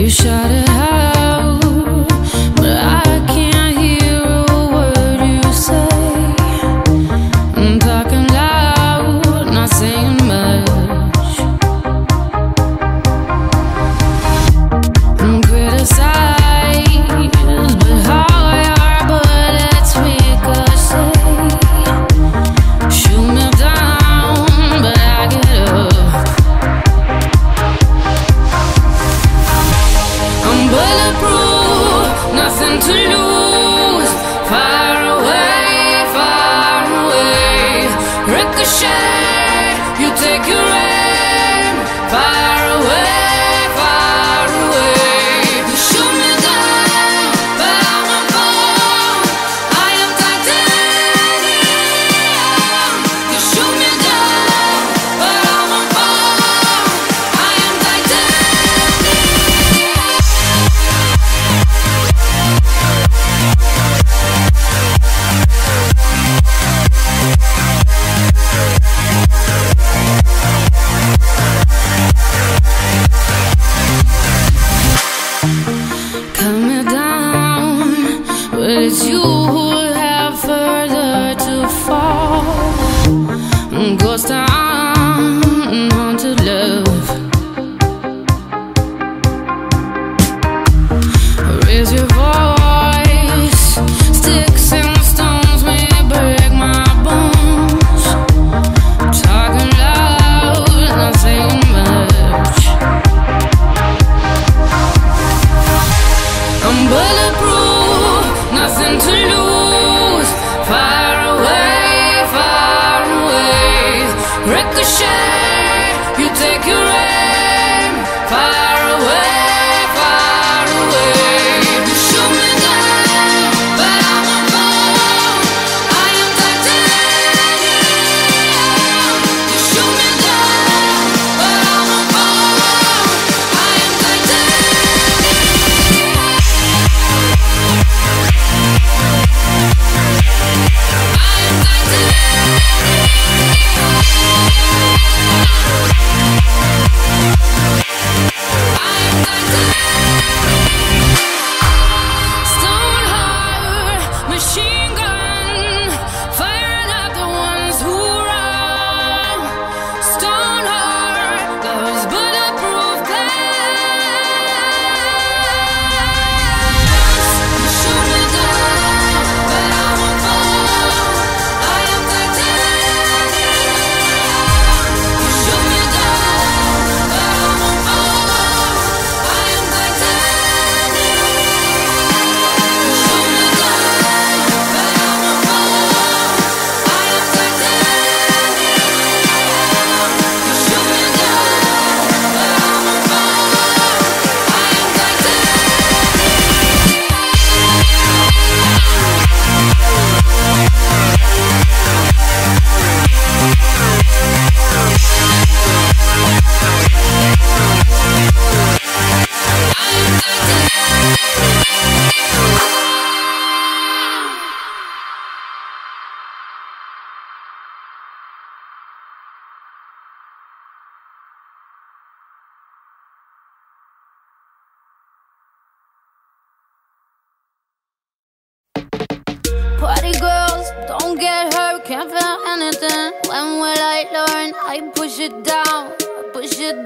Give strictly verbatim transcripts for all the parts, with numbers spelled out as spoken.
Can't feel anything. When will I learn? I push it down, I push it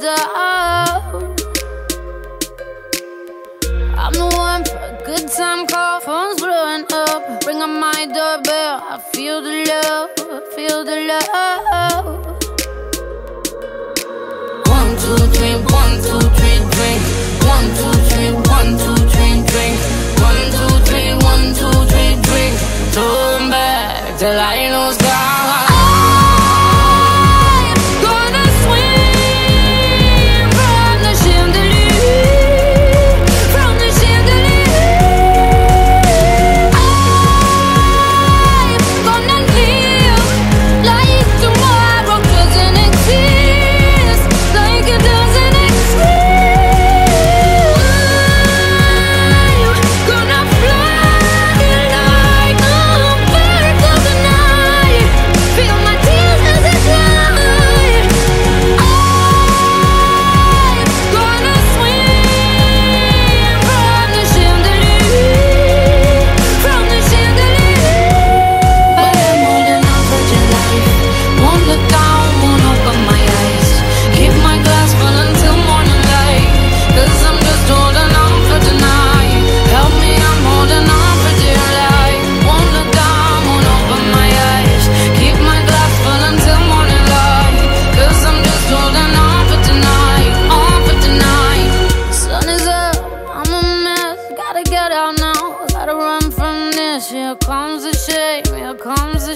down. I'm the one for a good time call. Phone's blowing up. Ring on my doorbell. I feel the love, I feel the love. One, two, three, one, two, three, drink. One, two, three, one, two, three, drink. One, two, three, one, two, three, drink. Turn back till I lose God. Tomorrow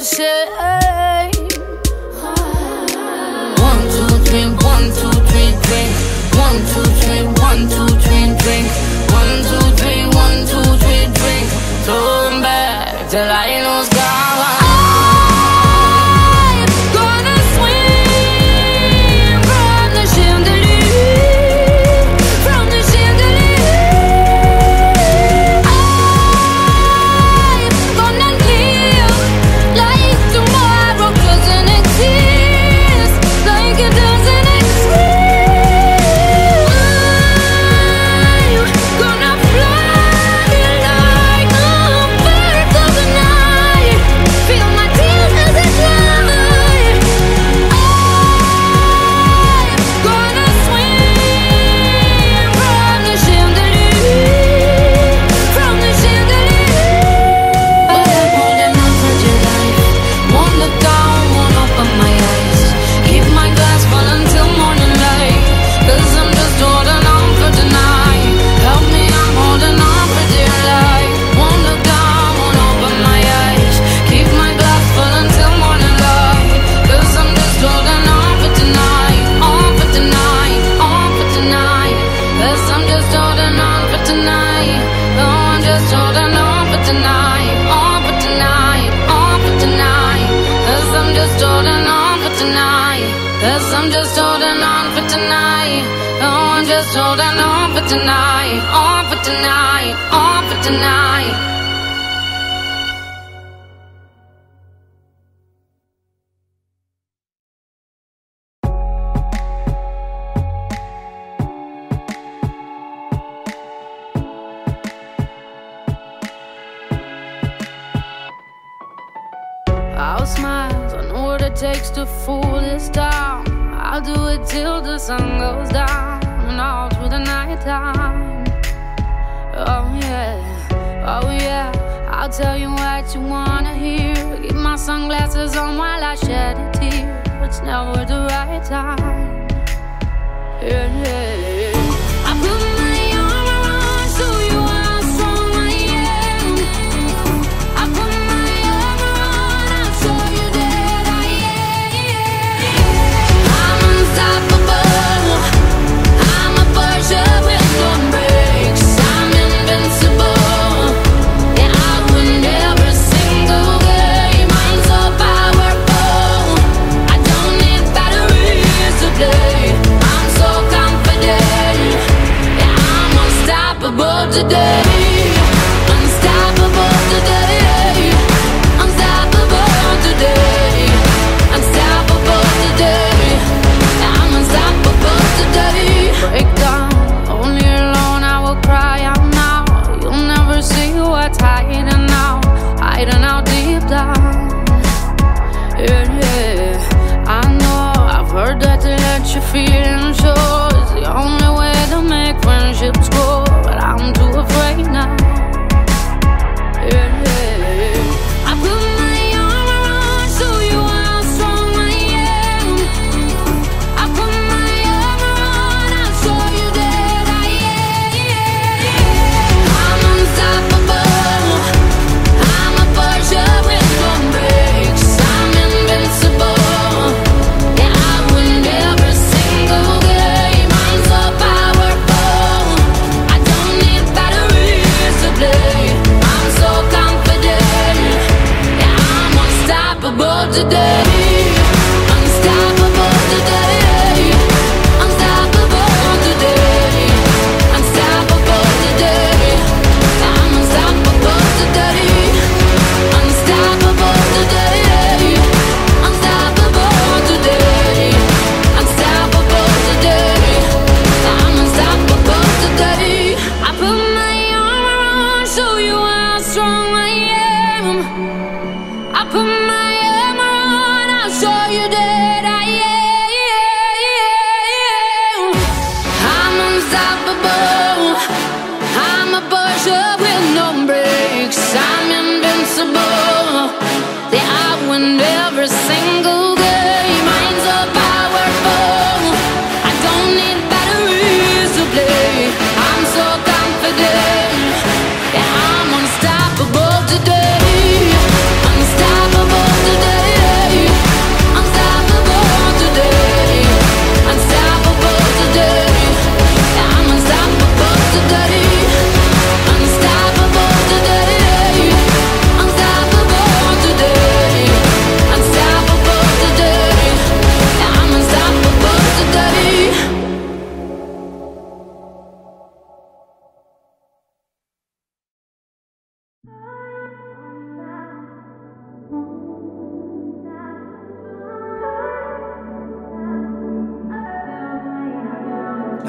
shame. One, two, three, one, two, three, drink. One, two, three, one, two, three, drink. One, two, three, one, two, three, drink. Turn back till I lose God. Cause I'm just holding on for tonight. Oh, I'm just holding on for tonight. On for tonight. On for tonight. I'll smile, I know what it takes to fool this town. I'll do it till the sun goes down and all through the night time. Oh yeah, oh yeah, I'll tell you what you wanna hear. Keep my sunglasses on while I shed a tear. It's never the right time. Yeah, yeah. I put my arm around so you how strong I am. I put my arm around, I'll show you that I am. I'm unstoppable. I'm a Porsche with no brakes. I'm invincible. Yeah, I win every single game. I'm so powerful. I don't need batteries to play. I'm so confident. Yeah, I'm unstoppable today. Unstoppable today. Unstoppable today. Unstoppable today. Yeah, I'm unstoppable today. Break down, only alone I will cry out now. You'll never see what's hiding out, hiding out deep down. Yeah, yeah, I know, I've heard that to let your feelings show is the only way to make friendships grow, but I'm too afraid now. Yeah, yeah, I put my arm around so you how strong I am. I put my arm around, I'll show you that I am. I'm unstoppable. I'm a Porsche with no brakes. I'm invincible. Yeah, I win every single game. I'm so powerful. I don't need batteries to play. I'm so confident. Yeah, I'm unstoppable today. Unstoppable today. Unstoppable today. Unstoppable today. I'm unstoppable today. Unstoppable today. Unstoppable today. Unstoppable today. I'm unstoppable today. I put my arm around, show you how strong I am. I put my arm around, I'll show you that I am. I'm unstoppable. I'm a Porsche with no brakes. I'm invincible. Yeah, I win every single game. I'm so powerful. I don't need batteries to play. I'm so confident. Yeah, I'm unstoppable today. Unstoppable today.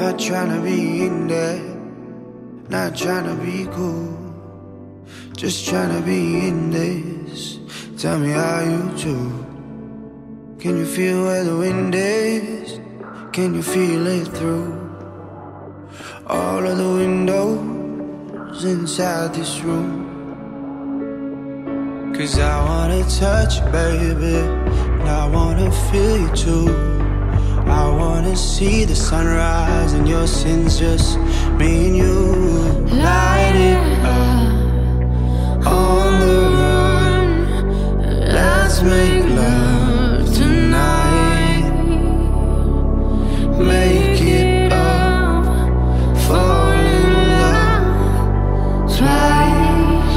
not trying to be in there, not trying to be cool, just trying to be in this. Tell me how you do. Can you feel where the wind is? Can you feel it through all of the windows inside this room? Cause I wanna touch you, baby, and I wanna feel you too. I wanna see the sunrise and your sins, just me and you. Light it up on the run. Let's make love tonight. Make it up, fall in love twice.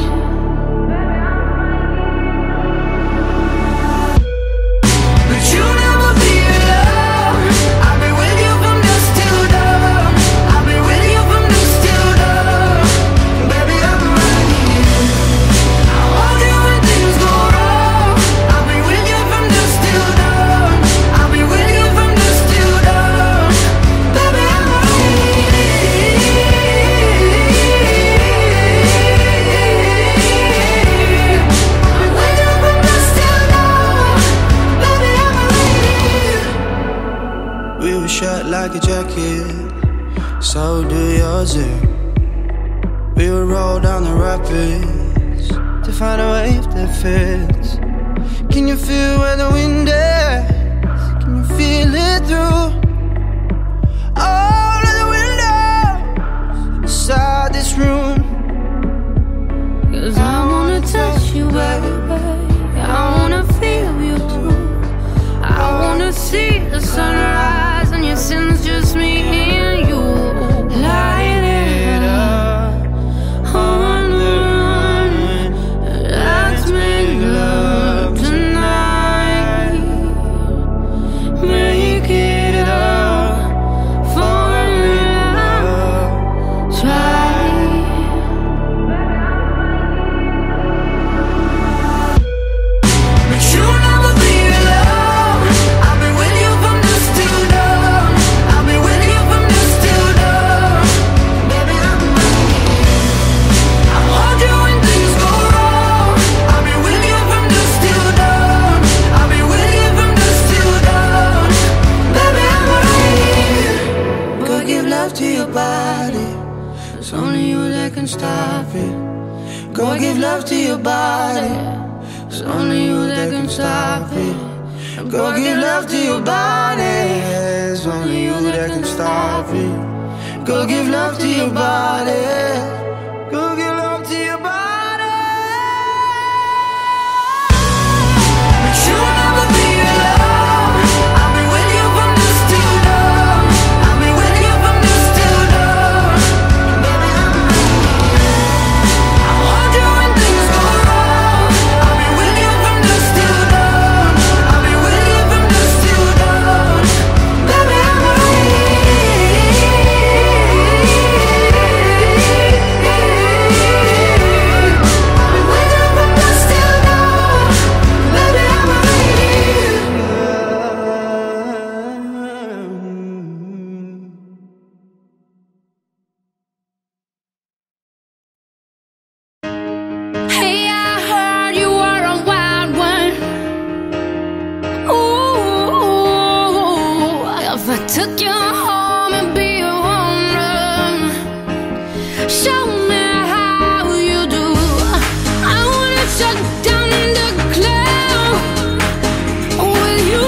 But you never be alone. I'll be with you from dusk till dawn. I'll be with you from dusk till dawn. Baby, I'm right here. I hold you when things go wrong. I'll be with you from dusk till dawn. I'll be with you from dusk till dawn. Baby, I'm right here. I'll be with you from dusk till dawn. Baby, I'm right here. We were shut like a jacket, so do yours. eh? We would roll down the rapids to find a wave that fits. Can you feel where the wind is? Can you feel it through all of the windows inside this room? Cause I wanna touch you, baby. I wanna feel you too. I wanna see the sunrise and your sins, just me and you. Light it up on the run. Let's make love tonight. Make it up, fall in love twice. But you never be alone. I'll be with you from dusk till dawn. I'll be with you from dusk till dawn. Baby, I'm right here. I'll hold you when things go wrong. I'll be with you from dusk till dawn. I'll be with you from dusk till dawn. Baby, I'm right here. Go give love to your body. It's only you that can stop it. Go give love to your body. It's only you that can stop it. Go give love to your body. It's only you that can stop it. Go give love to your body. Go give love to your body. But you never be alone. I'll be with you from dusk till dawn. I'll be with you from dusk till dawn. Baby, I'm right here. I'll hold you when things go wrong. I'll be with you from dusk till dawn. I'll be with you from dusk till dawn. Baby, I'm right Hey, I heard you were a wild one. Ooh, if I took you home and be a woman, show me how you do. I wanna shut down the club with you.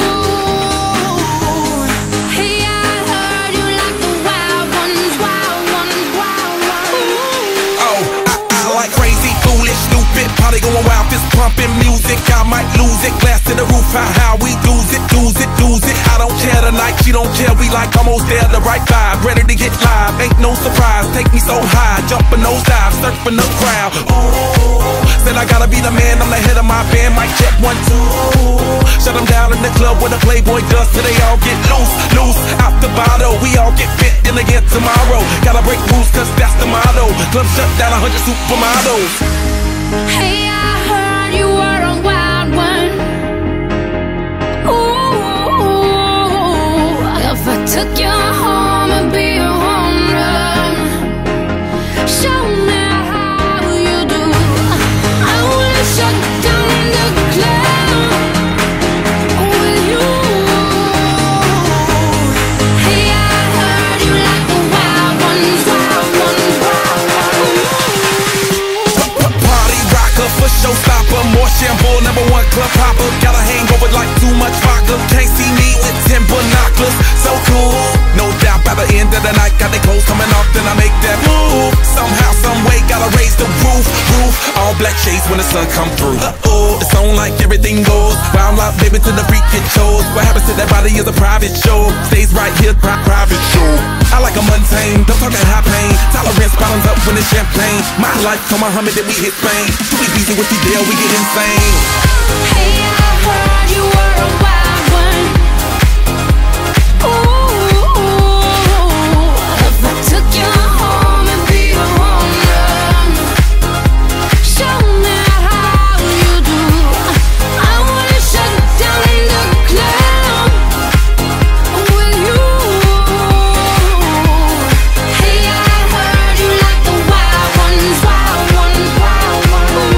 Hey, I heard you like the wild ones, wild ones, wild ones. Oh, I, I like crazy, foolish, stupid, probably going wild, fist pumping music. I might lose it, glass to the roof, how, how we lose it, lose it, lose it. I don't care tonight, she don't care, we like almost there, the right vibe, ready to get live, ain't no surprise, take me so high, jumping those dives, surfing the crowd. Ooh, said I gotta be the man, I'm the head of my band, mic check one, two. Shut them down in the club where the Playboy does, till they all get loose, loose, out the bottle, we all get fit in again tomorrow. Gotta break rules, cause that's the motto, club shut down, a hundred supermodels. Hey, I heard you were a wild one. Ooh, if I took you home and be coming off, then I make that move. Somehow, some way, gotta raise the roof, roof. All black shades when the sun come through. Uh-oh, it's on like everything goes. Wild out, baby, to the freak it shows. What happens to that body is a private show. Stays right here, pri private show. I like a mundane, don't talk at high pain. Tolerance bottoms up when it's champagne. My life told Muhammad that we hit Spain. Too easy with the deal, we get insane. Hey, I heard you were a wild one. Ooh, if I took you home and be a home run, show me how you do. I wanna shut down in the club with you. Hey, I heard you like the wild ones, wild ones, wild ones.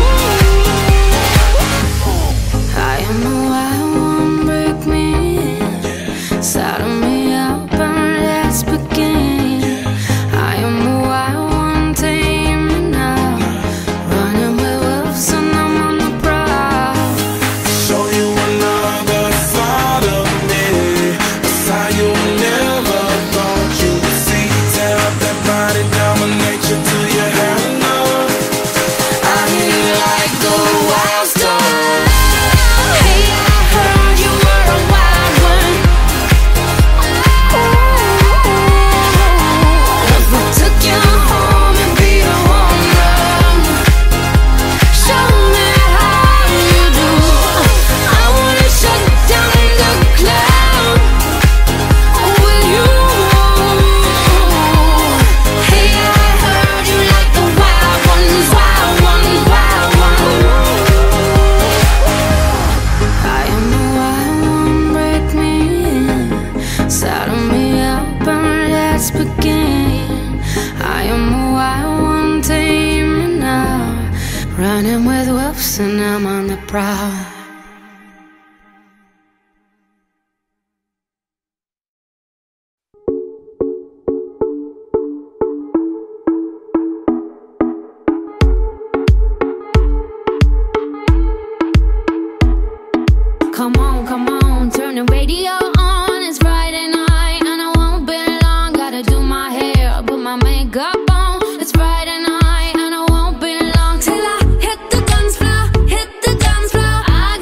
I am a wild one, break me in, saddle me up and let's begin. I am a wild one, tame me now, running with wolves and I'm on the prowl. Show you another side of me, a side you never thought you'd see. Tear up that body, dominate you till you have enough. I hear you like the wild star. Hey, I heard you were a wild one. Ooh, if I took you home and be a home run, show me how you do. I wanna shut down in the club with you. Hey, I heard you like the wild ones, wild ones, wild ones. I am a wild one, break me in, saddle me up and let's begin. I am a wild one, tame me now, running with wolves and I'm on the prowl. Come on, come on, turn the radio on. It's Friday night and I won't be long. Gotta do my hair, put my makeup on. It's Friday night and I won't be long till I hit the dance floor, hit the dance floor. I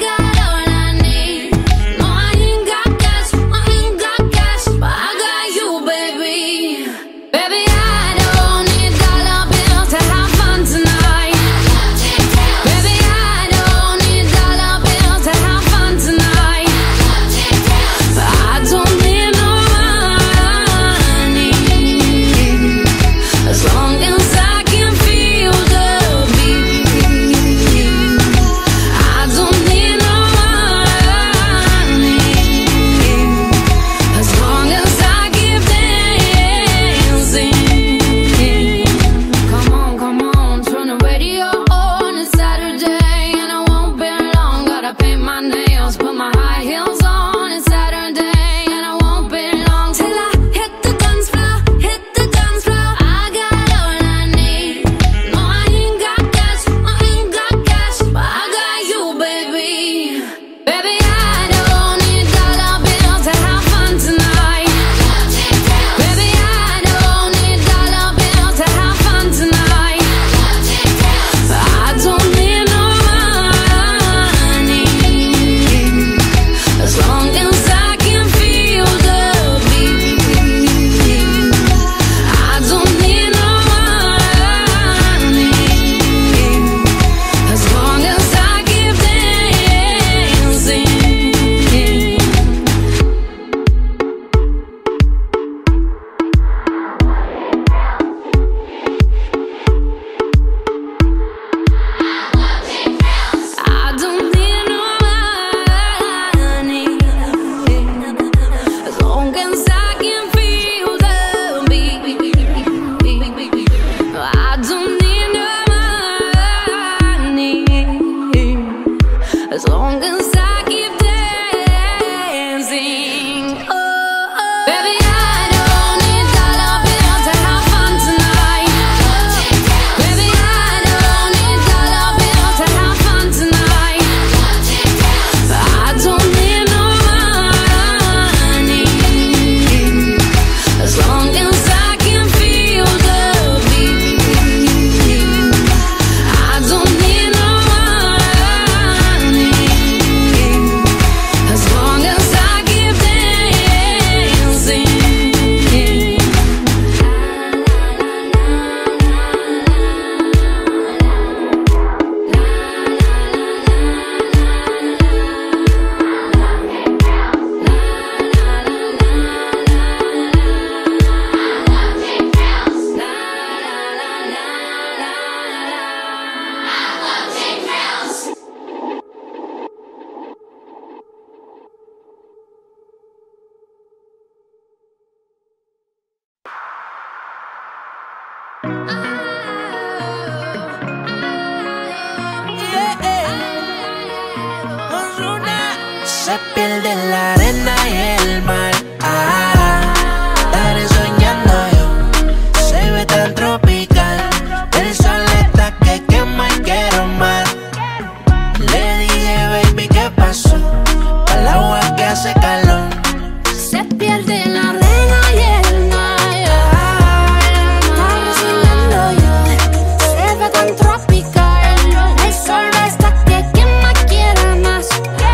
Se pierde en la arena y el mar. Ah, estaré soñando yo. Se ve tan tropical. El sol está que quema y quiero más. Le dije, baby, ¿qué pasó? Al agua que hace calor. Se pierde en la arena y el mar. Estaré soñando yo. Se ve tan tropical. El sol está que quema y quiero más.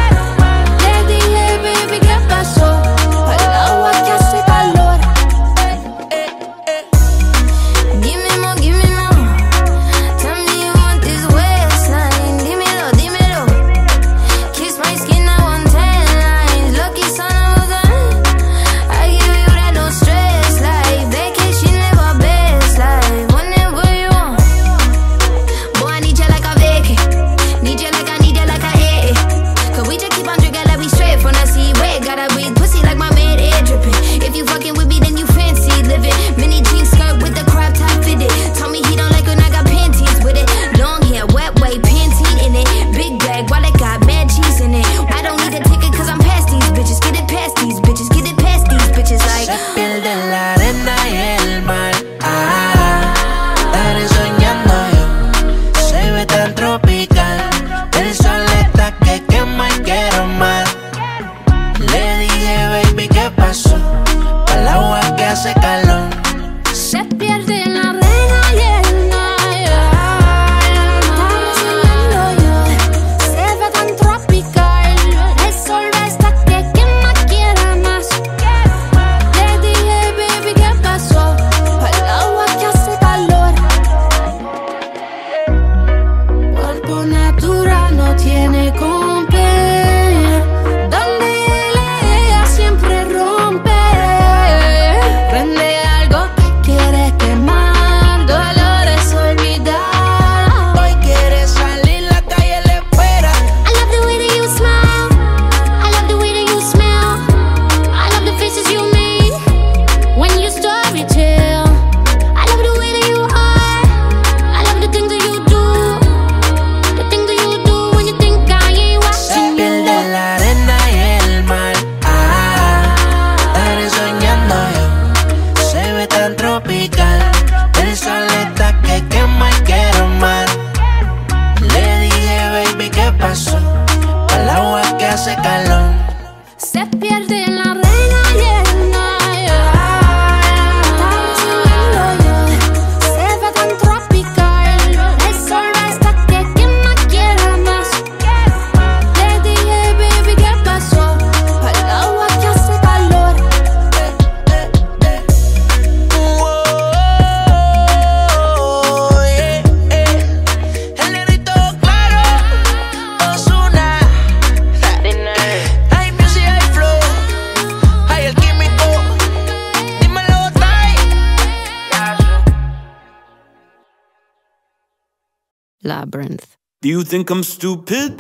Labyrinth. Do you think I'm stupid?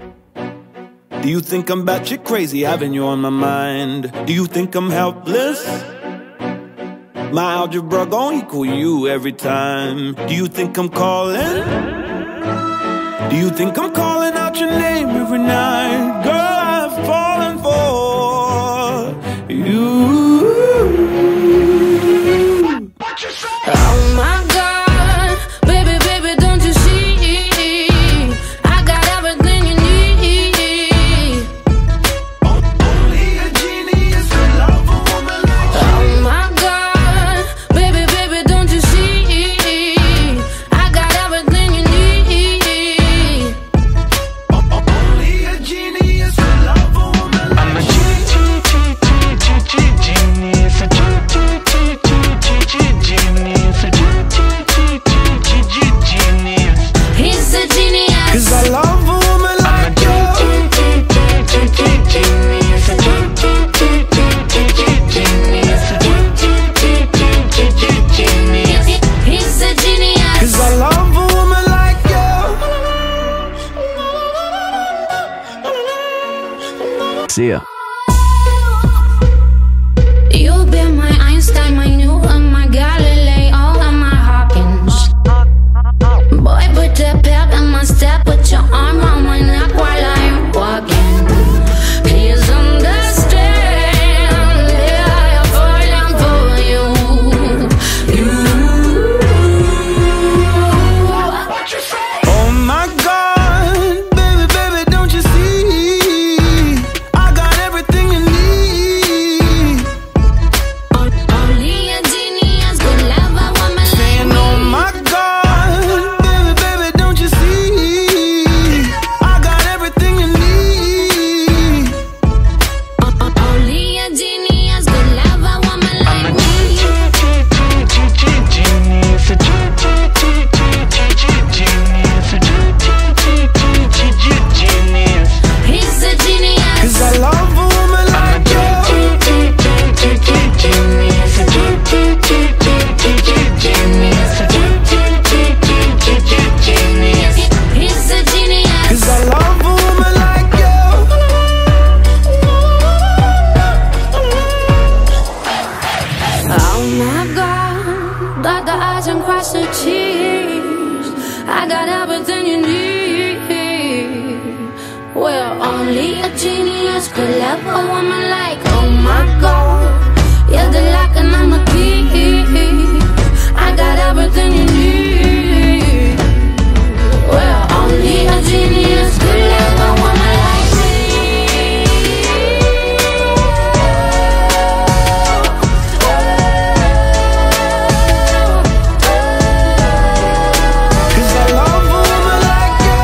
Do you think I'm batshit crazy having you on my mind? Do you think I'm helpless? My algebra gon' equal you every time. Do you think I'm calling? Do you think I'm calling out your name every night? Girl, I've fallen for you. Oh my God, baby, baby, don't you see? I got everything you need. Only a genius could love a woman like you. Oh my God, baby, baby, don't you see? I got everything you need. Only a genius could love a woman like you. I'm a genius, a genius. He's a genius. Cause I love a woman like you. Genius, a genius. He's a genius. Cause I love a woman like you. See ya. You've been my Einstein, my Newton, my Galileo, and my Hawking. eyes and cross the T's. I got everything you need. Well, only a genius could love a woman like, oh my God, you're the lock and I'm the key. I got everything you need. Well, only a genius could love a woman like me. Cause I love a woman like you.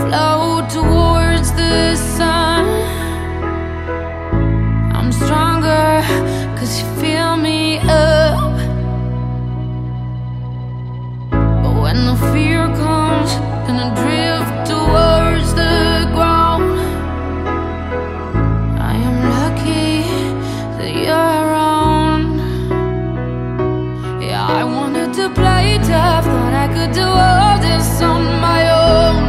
float towards the sun. I'm stronger, cause you fill me up. But when the fear comes, gonna drift towards the ground. I am lucky that you're around. Yeah, I wanted to play tough, thought I could do all this on my own.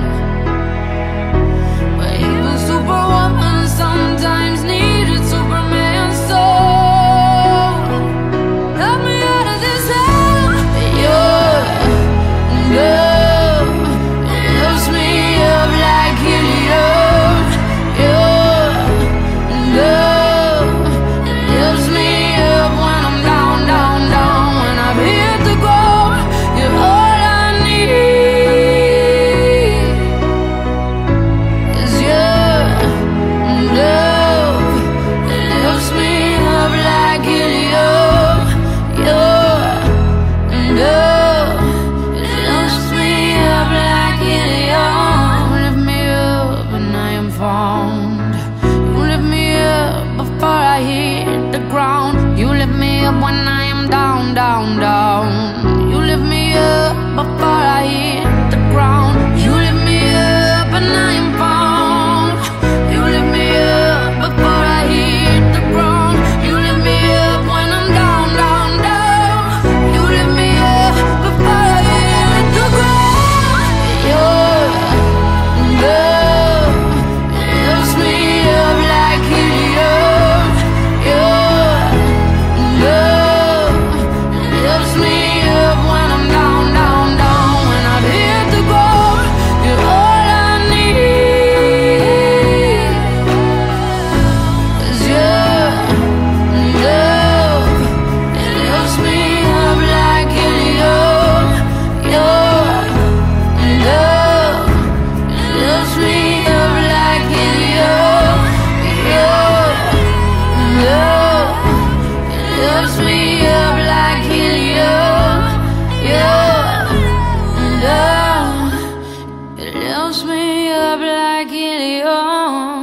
But even Superwoman sometimes needed Superman's soul. Help me out of this hell. Your love lifts me up like helium. Your love lifts me up when I'm down, down, down. When I've hit the ground, you're all I need. Is your love lifts me up like helium. Your love lifts me up like helium. You lift me up when I am found. You lift me up before I hit the ground. You lift me up when I am down, down, down. You lift me up before I hit the ground. You lift me up when I am found. You lift me up before I hit the ground. You lift me up when I'm down, down, down. You lift me up before I hit the ground. Your love lifts me up like helium. Your love lifts me up when I'm down, down, down. When I've hit the ground, you're all I need. Is your love lifts me up like helium. Your love lifts me up like helium. Your love lifts me up like helium. Your love it lifts me up like helium.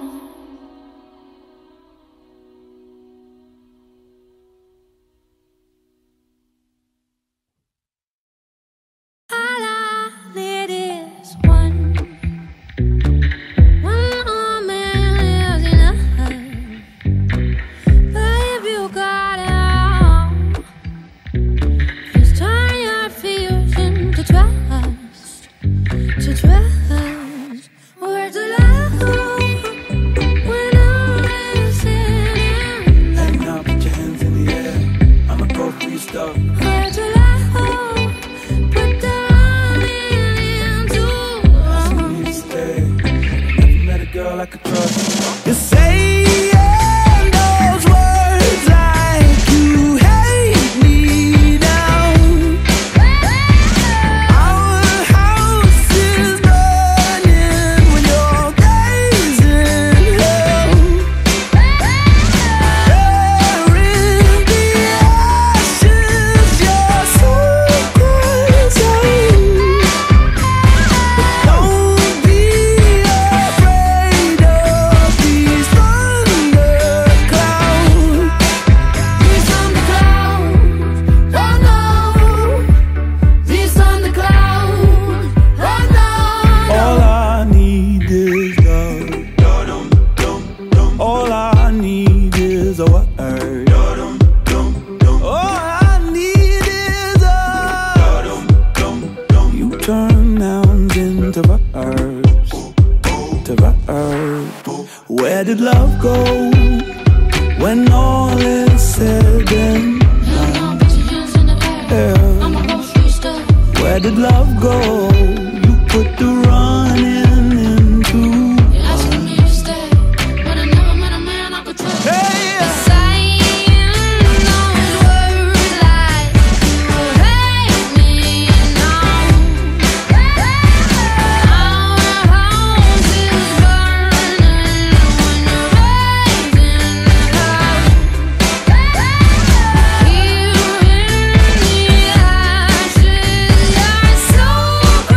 All I need is one. One more man is enough. But if you got it all, just turn your fears into trust. To trust. Where's the love when all is said and Hey, now put your hands in the air. I'ma go for your stuff. where's the love? Put the running into I need to stay. Never met a girl I could trust. You're saying those words like you hate me now. Our house is burning when you're gazing hell. There in the ashes, your secrets are. Don't be afraid of these thunderclouds. these thunderclouds. Oh no, these thunderclouds. Oh no. All I need is love. All I need is a word. All I need is a. You turn nouns into verbs. To verbs. Where did love go when all is said and Now put your hands in the air. done? I'ma go for your stuff. Where did love go? You put the running into. You're asking me to stay, but I never met a man I could trust. Hey! Saying those words like you hate me now. Our house is burning when you're raising hell. Here in the ashes, your soul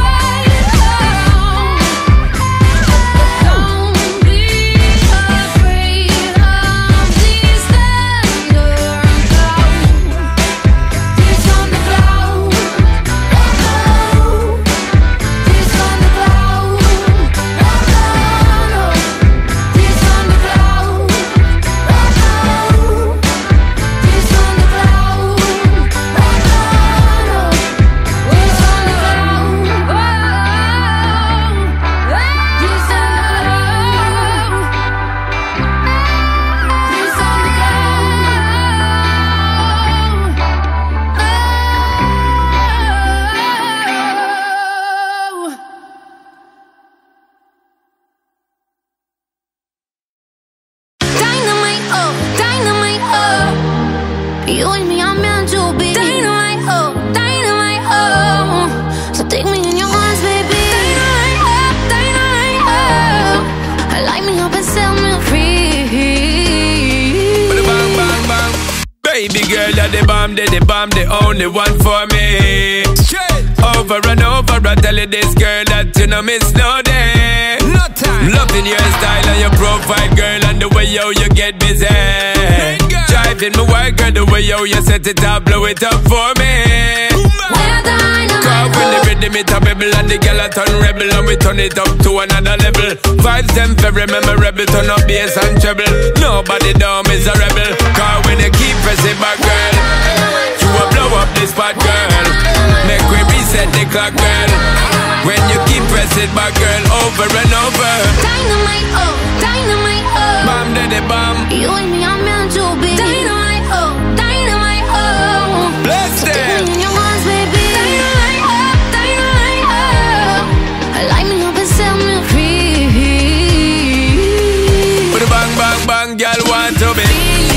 Baby girl, you're the bomb, the, the bomb, the only one for me. Over and over, I tell you this girl that you know miss no day. No time. Loving your style and your profile, girl, and the way yo you get busy. Driving my work, girl, the way yo you set it up, blow it up for me. Cause when the rhythm it a bubble and the girl a turn rebel and we turn it up to another level. Vibes them very memorable, turn up bass and treble. Nobody dumb is a rebel. Cause when you keep pressing back, girl, you will blow up this spot, girl. Make we reset the clock, girl. When you keep pressing back, girl, over and over. Dynamite, oh, dynamite, oh. Bomb daddy bomb. You and me are meant to be. Dynamite, oh, dynamite, oh. Bless them. In your arms, baby. Dynamite, oh, dynamite, oh. Light me up and set me free. Put a bang, bang, bang, girl want to be.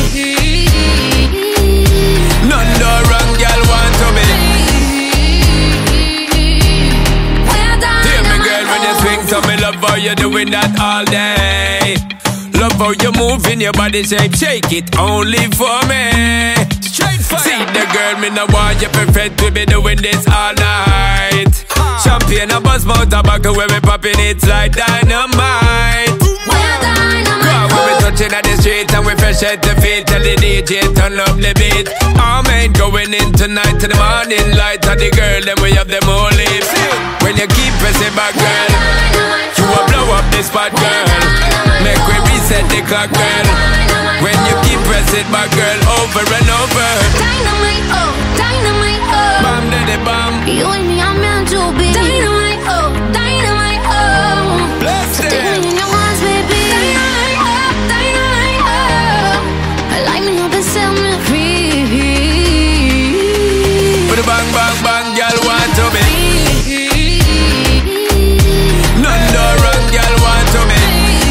None do wrong, girl want to be. Hear me, girl, when you swing, so me love how you doing that all day. Love how you moving your body shape, shake it only for me. Straight fire. See the girl, me no want you perfect, we be doing this all night. Champagne a buzz, mouth tobacco, when we popping it's like dynamite. Cause when we touching at the street and we fresh at the feet, tell the D J turn up the beat. Our man going in tonight to the morning light, and the girl then we have them all lips. When you keep pressing back, girl, you will blow up this spot, girl. Make we reset the clock, girl. When you keep pressing back, girl, over and over. Dynamite, oh, dynamite, oh. Bomb daddy bomb. You and me are meant to be. Dynamite, oh, dynamite, oh. Bless them. In your arms, baby. Dynamite, oh, dynamite, oh. Light me up and set me free. Put a bang, bang, bang, girl want to be. None do wrong, girl want to be.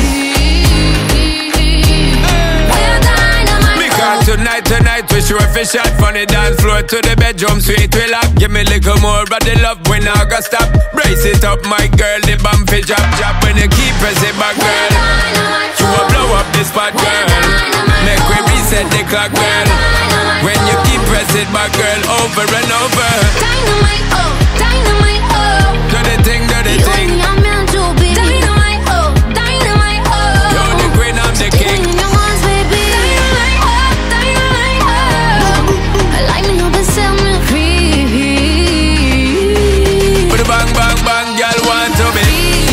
Because tonight, tonight we sure fi shot from the dance floor to the bedroom sweet we lock. Give me a little more of the love when I go stop. Brace it up, my girl, the bomb fi drop, drop. When you keep pressing back, girl, you will blow up this spot, girl. Make we reset the clock, girl. When you keep pressing back, girl, over and over. Dynamite, oh, dynamite, oh. Do the thing, do the You thing. and me are meant to be. Dynamite, oh, dynamite, oh. You're the queen, I'm the king. In your arms, baby. Dynamite, oh, dynamite, oh. Light me up and set me free. Put a bang, bang, bang, girl want to be.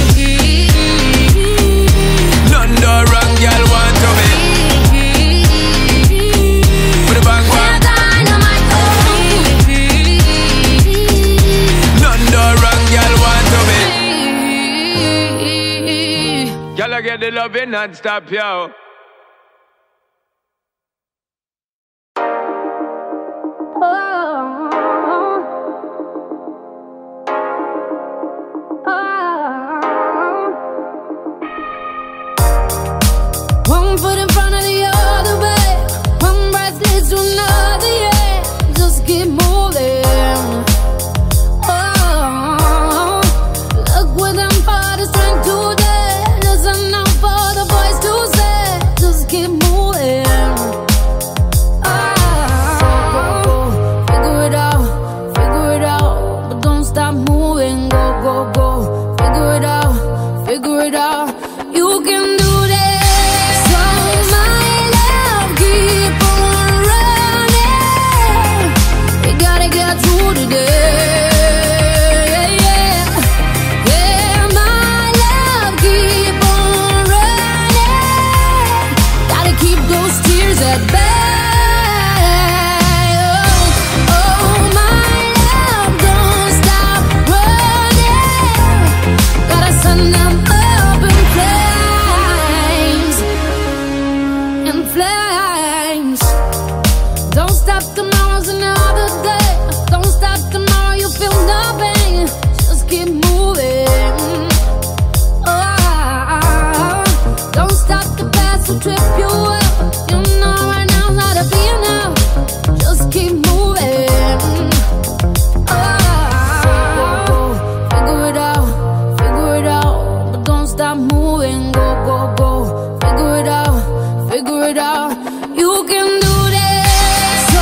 None do wrong, girl want to be. Put a bang, bang. Dynamite, oh. None do wrong, girl want to be. Girl, I get the loving non-stop, yo. One foot in front of the other way, one breath leads to another, yeah. Just keep moving. Oh, look within for the strength today. Listen out for the voice to say, just keep moving. Oh, figure it out, figure it out, but don't stop moving. Go, go, go, figure it out, figure it out. You can do that. So my love, keep on running. We gotta get through today. Yeah, yeah, my love, keep on running. Gotta keep those tears at bay. Oh, oh, my love, don't stop running. Gotta send them up in flames, in flames. Don't stop, tomorrow's another day. Don't stop, tomorrow you feel nothing. Just keep moving. Oh, don't stop, the past will trip you up. You know right now how to be enough. Just keep moving. Oh, figure it out, figure it out, but don't stop moving. Go, go, go, figure it out, figure it out. You can do this.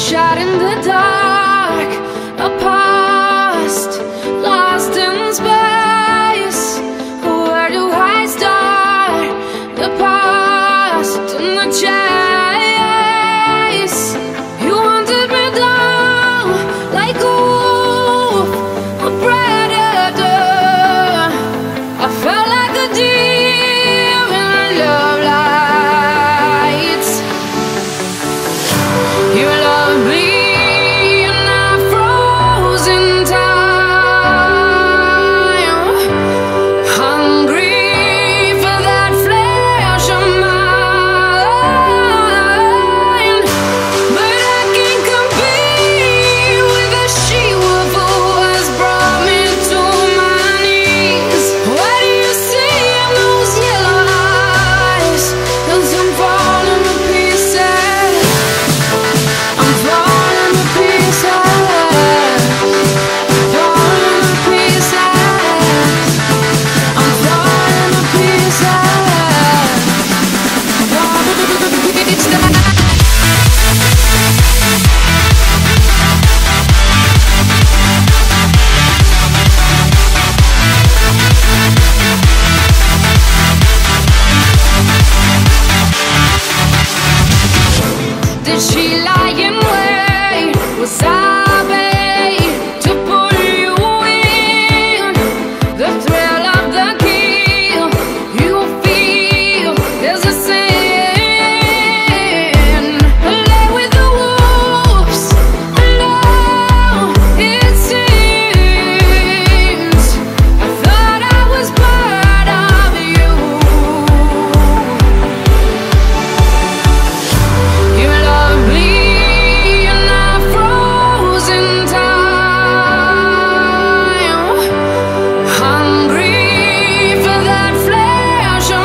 shot in the dark, a past lost in space. Where do I start? The past and the chase. You wanted me down like a wolf, a predator. I felt like a deer in love lights. You love me and I froze in time, hungry for that flesh of mine. But I can't compete with the she-wolf who has brought me to my knees. What do you see in those yellow eyes? As I'm falling to pieces, I'm falling to pieces, falling to pieces, I'm falling to pieces, falling to pieces. Did she lie in wait? Was I bait to pull you in? The thrill of the kill you feel is a sin. Lay with the wolves alone, it seems. I thought I was part of you. You love me and I froze in time, hungry for that flesh of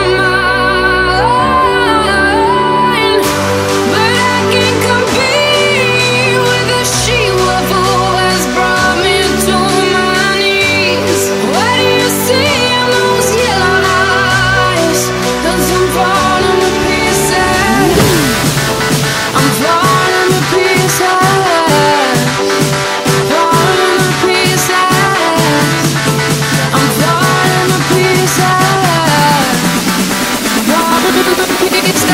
mine. But I can't compete with the she-wolf who has brought me to my knees. What do you see in those yellow eyes? As I'm falling to pieces, I'm falling to pieces, falling to pieces, I'm falling to pieces, falling to pieces.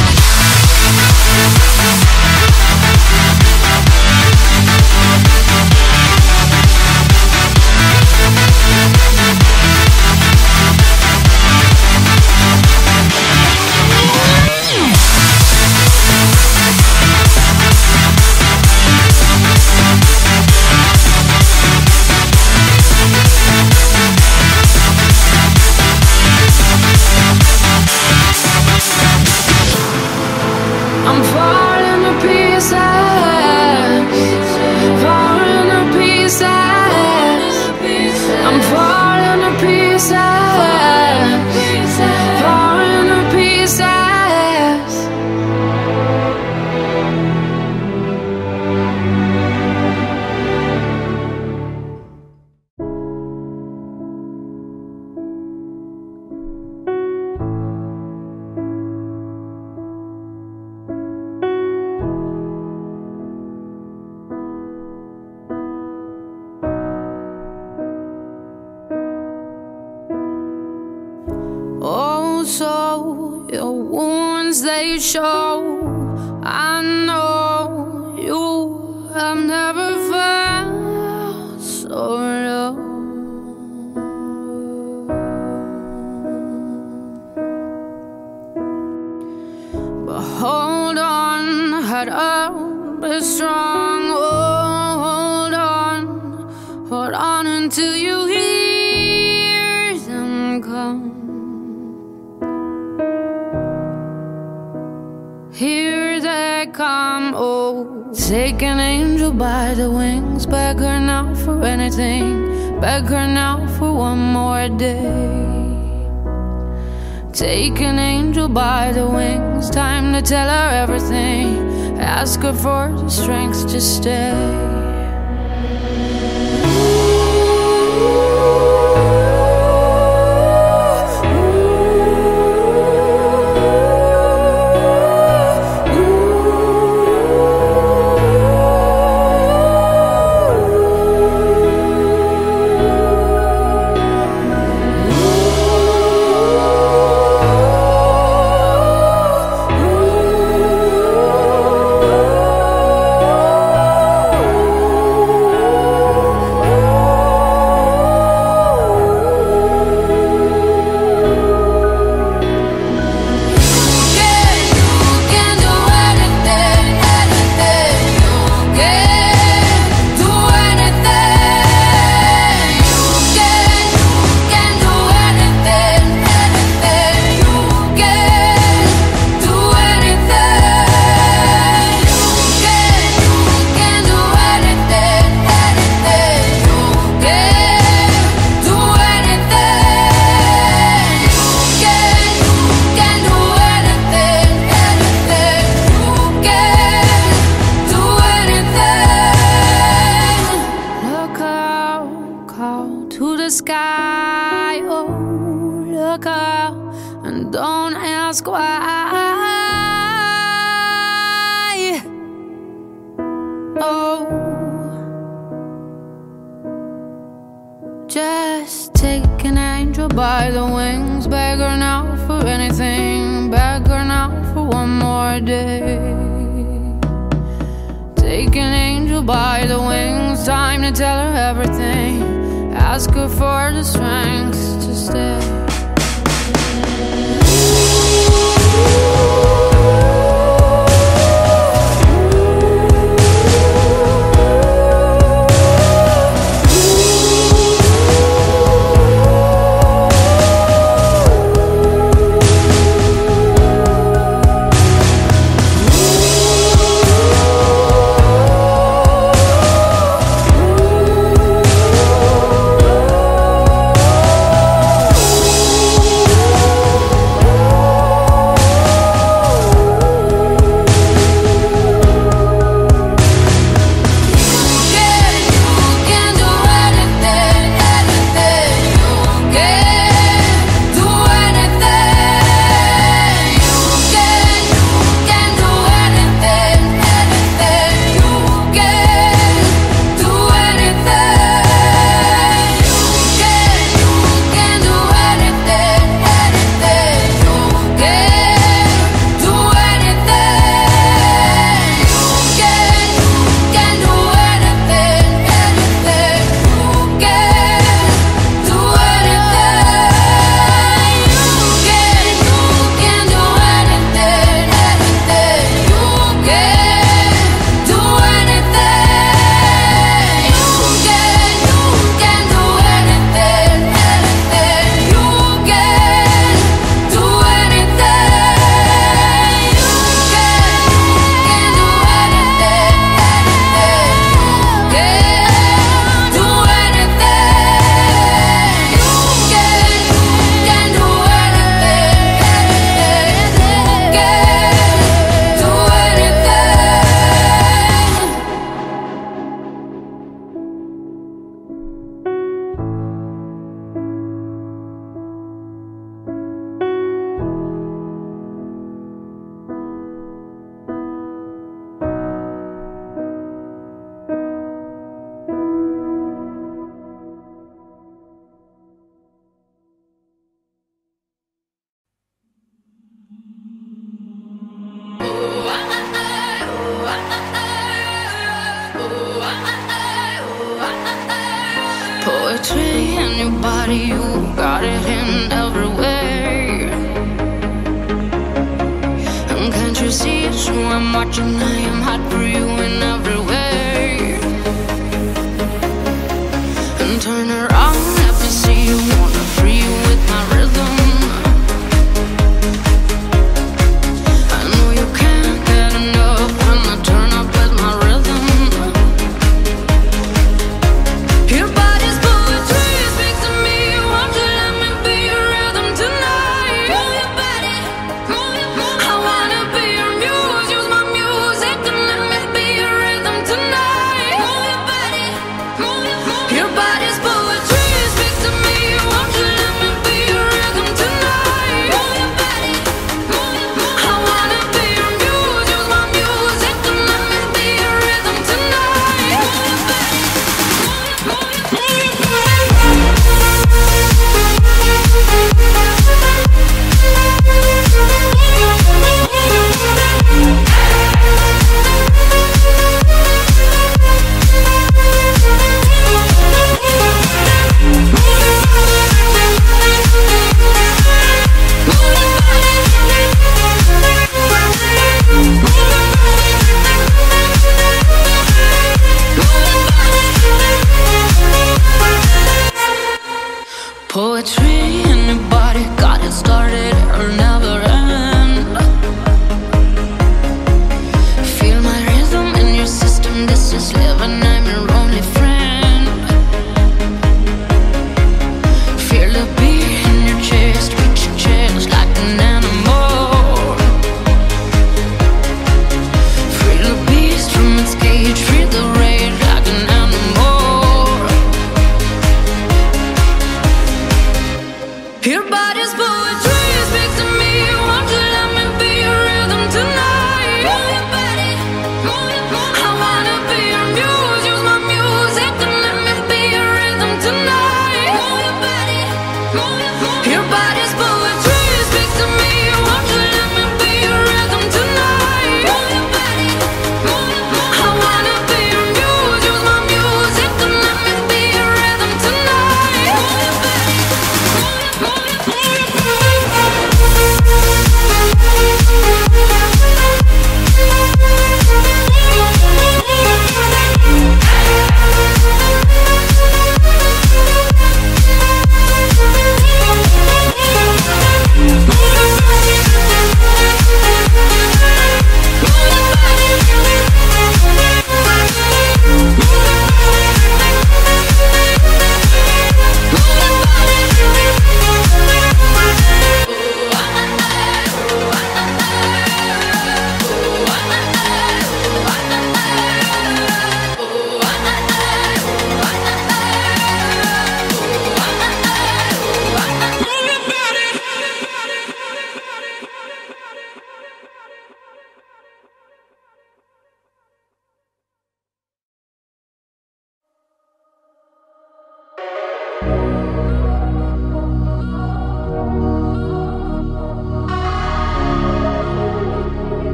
I'm falling to pieces, falling to pieces, I'm falling to pieces, falling to pieces. Oh, so your wounds they show. I know you have never felt so low. But hold on, head up, be strong. Oh, hold on, hold on until you hear them come. Here they come, oh. Take an angel by the wings, beg her now for anything, beg her now for one more day. Take an angel by the wings, time to tell her everything, ask her for the strength to stay. Ooh, ooh, ooh. just take an angel by the wings. Beg her now for anything, beg her now for one more day. Take an angel by the wings, time to tell her everything. Ask her for the strength to stay. Poetry in your body, you got it in every way. And can't you see it's true? I'm watching, I am hot for you in every way. And turn around, let me see you, wanna free you with my rhythm. I know you can't get enough when I turn up with my rhythm. Your body's poetry, speak to me. Won't you let me be your rhythm tonight? Move your body, move your body. I wanna be your muse, use my music tonight.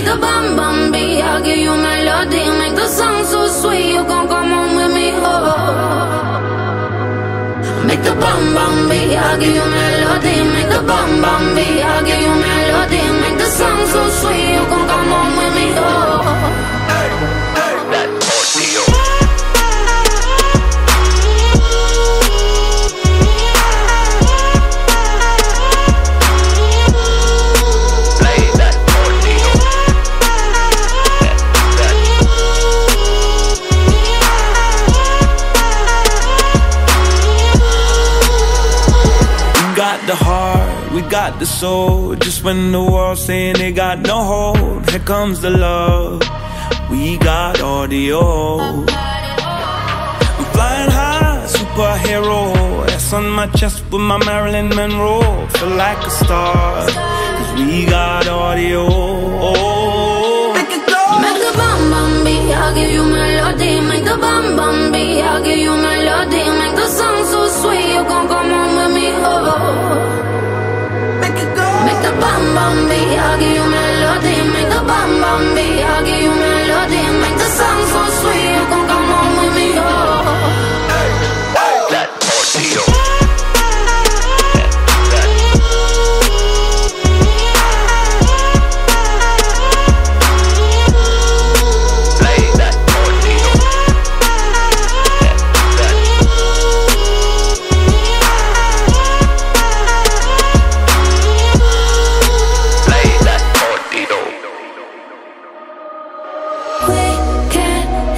the bam bam beat. I'll give you melody, make the song so sweet. You gon' come home with me, oh. Make the bam bam beat. I'll give you melody, make the bam bam beat. I'll give you melody, make the song so sweet. You gon' come home with me, oh. Hey, hey, that audio. The heart, we got the soul. Just when the world's saying they got no hope, here comes the love. We got audio. I'm flying high, superhero. S on my chest with my Marilyn Monroe. Feel like a star, cause we got audio. Make it go. Make the bam bam beat. I'll give you melody. Make the bam bam beat. I'll give you melody. Make the song so sweet. You gon' come home with me, oh. Make the bam bam beat, I'll give you melody. Make the bam bam beat, I'll give you melody. Make the song so sweet, you gon' come home with me, oh. Hey, hey, that audio. Play that audio. We can't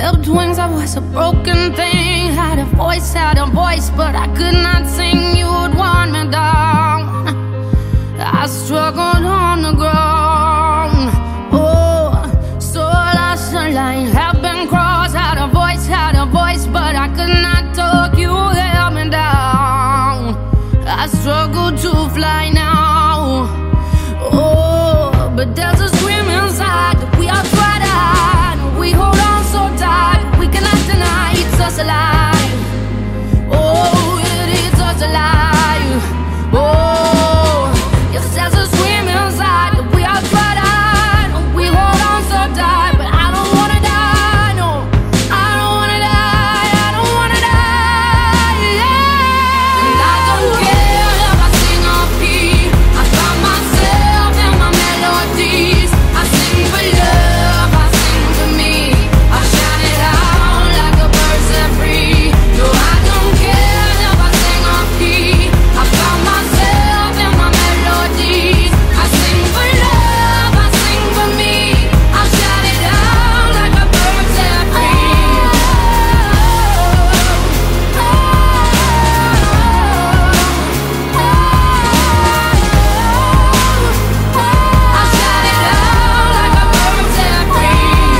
clipped wings, I was a broken thing. Had a voice, had a voice, but I could not sing. You would want me down. I struggled on the ground. Oh, so lost the line, have been crossed. Had a voice, had a voice, but I could not talk. You held me down. I struggle to fly now. Oh, but there's a scream inside that we are tried out. We hold on so tight, we cannot deny it's us alive. Oh, it is us alive. Oh, yes, there's a scream inside that we are tried out. We hold on so tight, but I don't wanna die. No, I don't wanna die. I don't wanna die. Yeah. And I don't care if I sing off key. I find myself in my melodies. I sing for love, I sing for me. I shout it out like a bird set free. No, I don't care if I sing off key. I found myself in my melodies. I sing for love, I sing for me. I shout it out like a bird set free. I shout it out like a bird set free.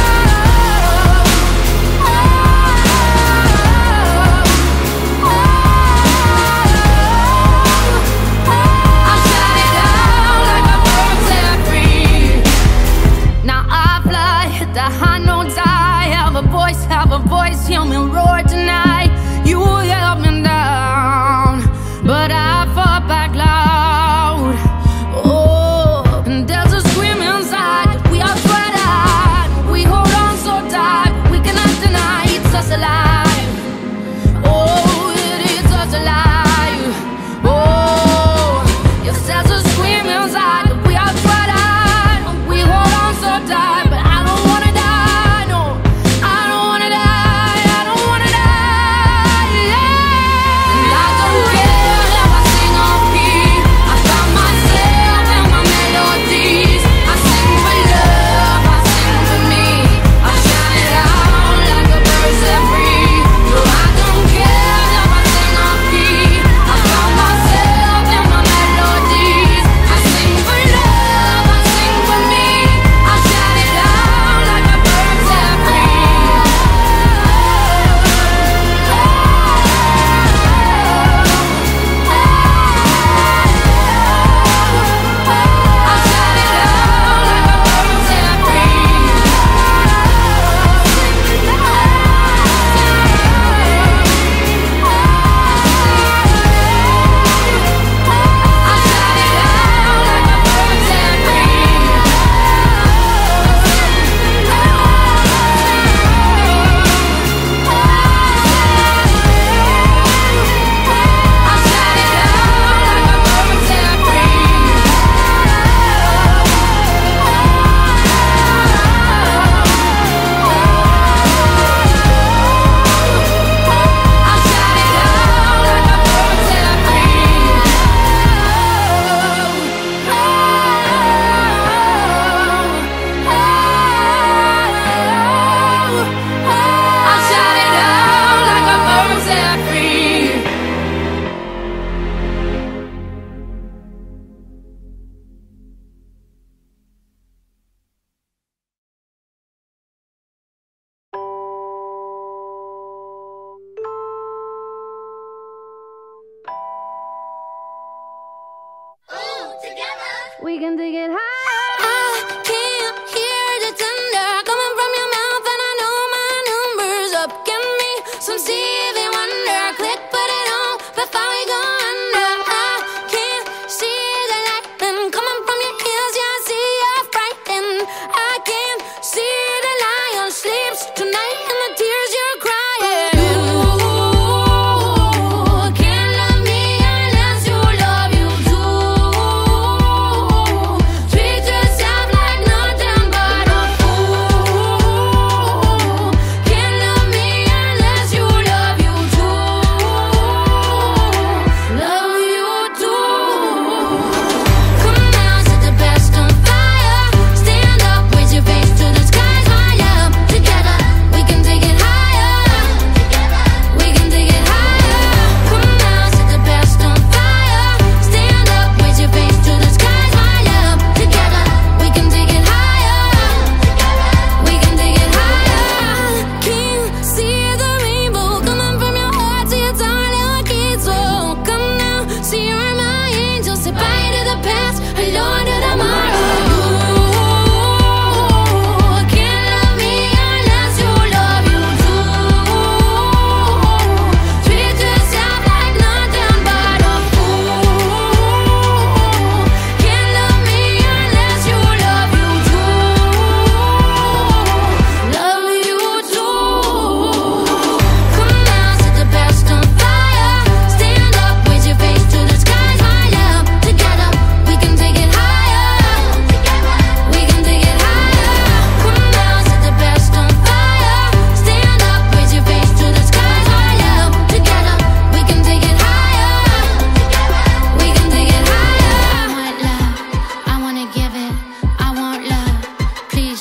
I shout it out like a bird set free. Now I fly, hit the high notes. I have a voice, have a voice. Hear me roar tonight. You held me down, but I fought back loud. Oh, and there's a scream inside that we are tried out. We hold on so tight, we cannot deny it's us alive. Oh, it is us alive. Oh, yes, there's a scream inside that we are tried out. We hold on so tight, but I don't wanna die. No, I don't wanna die. I don't wanna die. Yeah. And I don't care if I sing off key. I found myself in my melodies. I sing for love, I sing for me. I shout it out like a bird set free. No, I don't care if I sing off key. I found myself in my melodies. I sing for love, I sing for me. I shout it out like a bird set free. I shout it out like a bird set free. I shout it out like a bird set free. I shout it out like a bird set free. I shout it out like a bird set free. I shout it out like a bird set free. We can take it higher. I can't hear the thunder coming from your mouth, and I know my number's up. Give me some Stevie Wonder. Click, put it on before we go under. I can't see the lightning coming from your ears. Yeah, I see you're frightened. I can't see the lion sleeps tonight and the tears you're crying. You can't love me unless you love you too.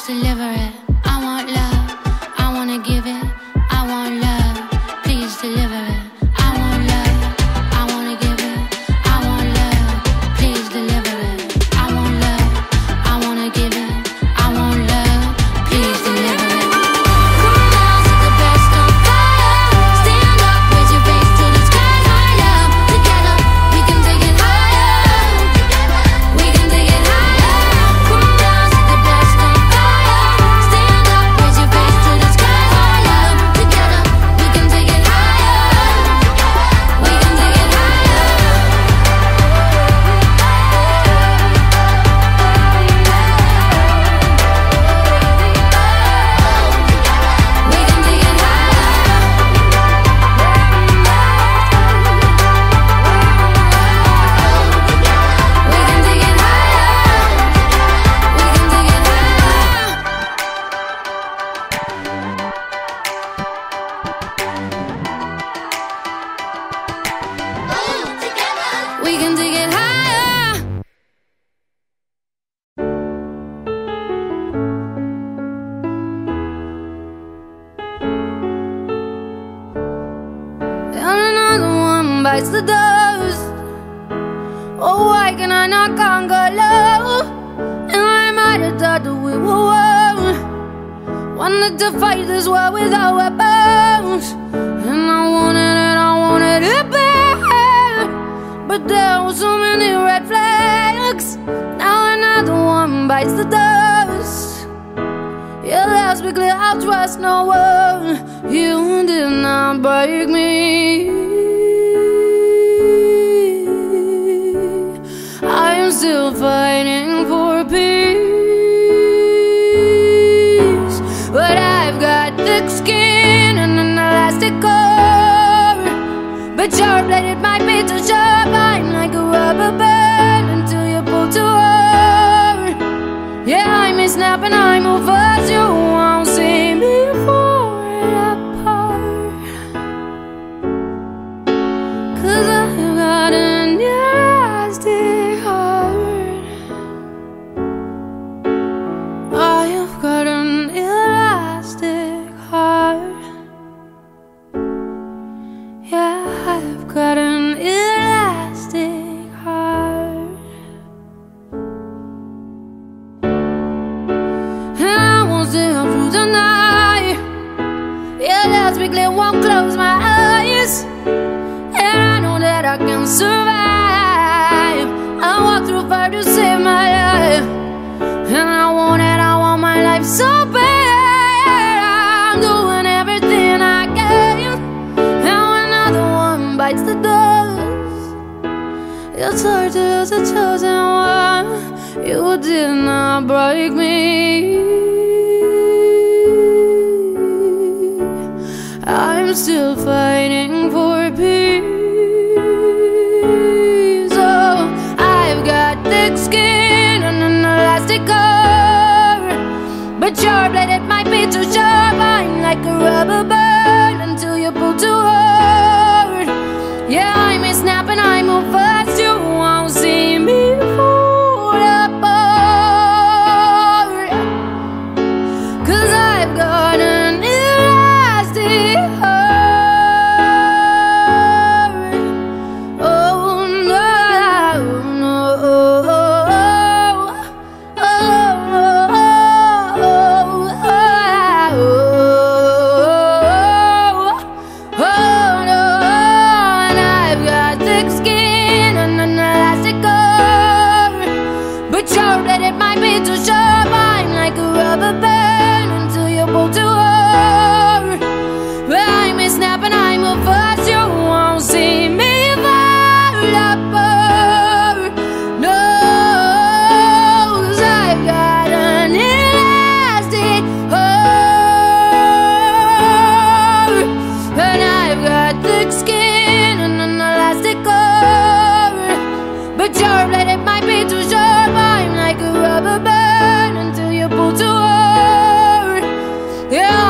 deliver it. I want love, I wanna give it. I want love, please deliver it. I want love, I wanna give it. I want love, please deliver it. I want love, I wanna give it. I want love, please deliver it. Come on, set the best on fire. Stand up, raise your face to the sky. My love, together we can take it higher. We can take it higher. Come on, set the best on fire. Stand up, raise your face to the sky. My love, together we can take it higher. We can take it higher. We can take it higher. We can take it higher. We can take it higher. We can take it higher. And another one bites the dust. Oh, why can I not conquer love? And I might have thought that we were one. Wanted to fight this war without weapons. And I wanted it, I wanted it bad. But there were so many red flags. Now another one bites the dust. Yeah, let's be clear, I'll trust no one. You did not break me. I am still fighting for peace. But I've got thick skin and an elastic core. But sharp-bladed might be too sharp. I'm like a rubber band until you pull too hard. Yeah, I may snap and I move fast. You won't see me fall apart. Cause I've got an elastic heart. I've got an elastic heart. Yeah, I've got an elastic heart. And I won't stay up through the night. Yeah, let's be clear, won't close my eyes. And I know that I can survive. I walk through fire to save my life. And I want it, I want my life so bad. I'm doing everything I can. Now another one bites the dust. It's hard to lose the chosen one. You did not break me. I'm still fighting for peace. Oh, I've got thick skin and an elastic core. But sharp-bladed might be too sharp. I'm like a rubber band until you pull too hard. Yeah, I may snap and I move fast. You won't see me fall apart. Cause I've got an elastic heart. Oh no, no, oh, oh, oh, no. And I've got thick skin and an elastic core. But sharp-bladed might be too sharp. I'm like a rubber band until you pull too hard. Well, I may snap and I move fast. You won't see me fall apart. No, 'cause I've got an elastic heart. And I've got thick skin and an elastic core. But sharp-bladed might be too sharp. I'm like a rubber band until you pull too hard. Yeah.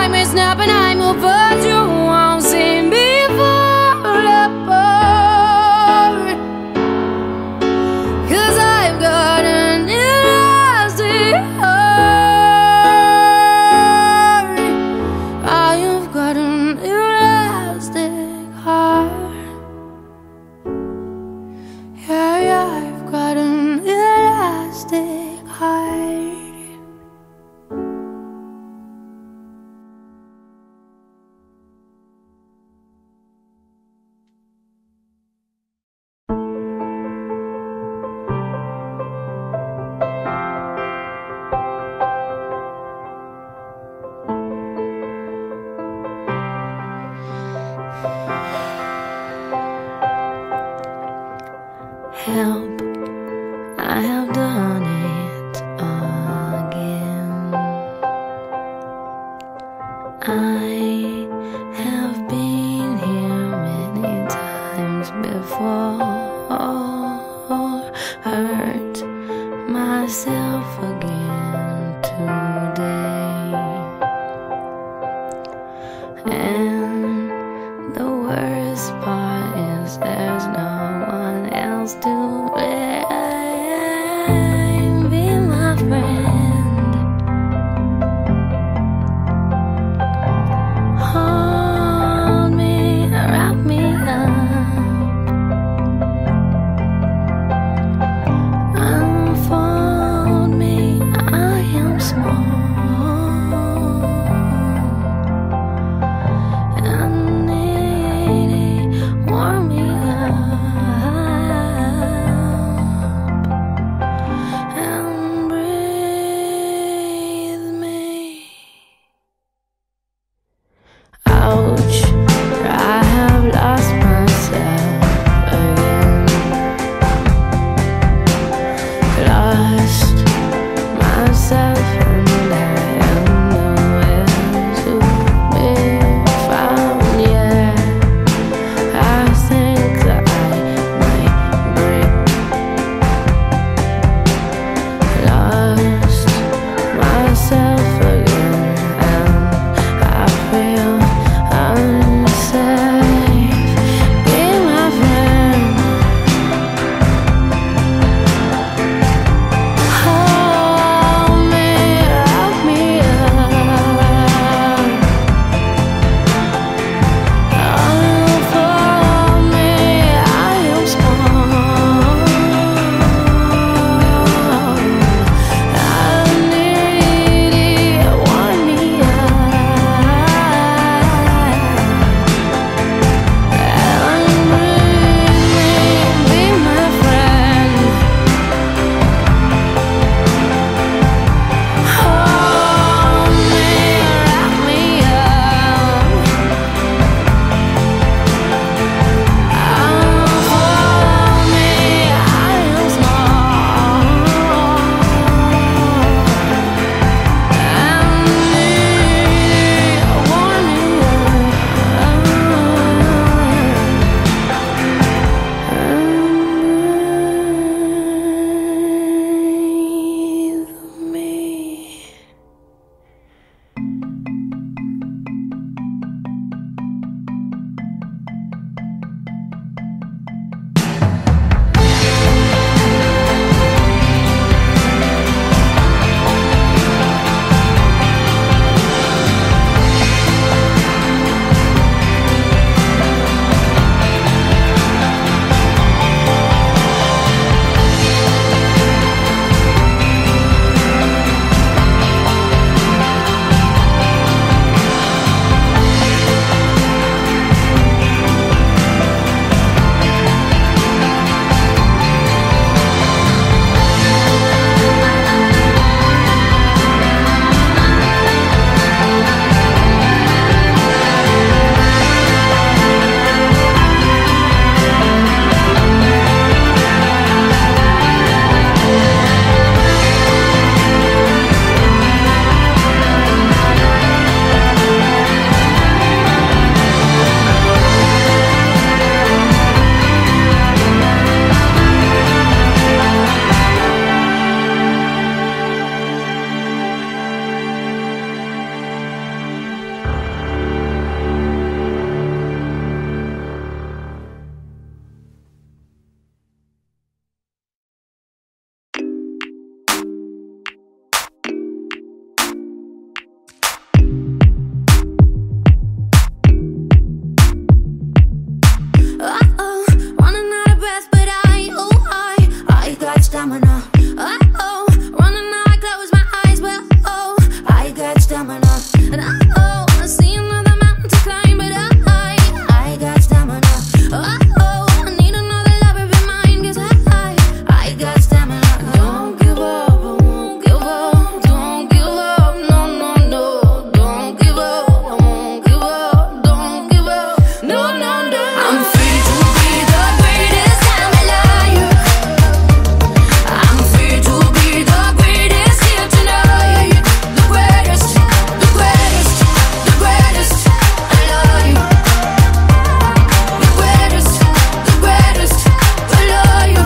And I, oh, I see another mountain to climb, but I, I, I got stamina. Oh, oh, I need another lover in mine, 'cause I, I, I got stamina. Don't give up, I won't give up. Don't give up, no, no, no. Don't give up, I won't give up. Don't give up, no, no, no. I'm free to be the greatest I'm alive. I'm free to be the greatest here tonight. The greatest, the greatest, the greatest alive. The greatest, the greatest alive.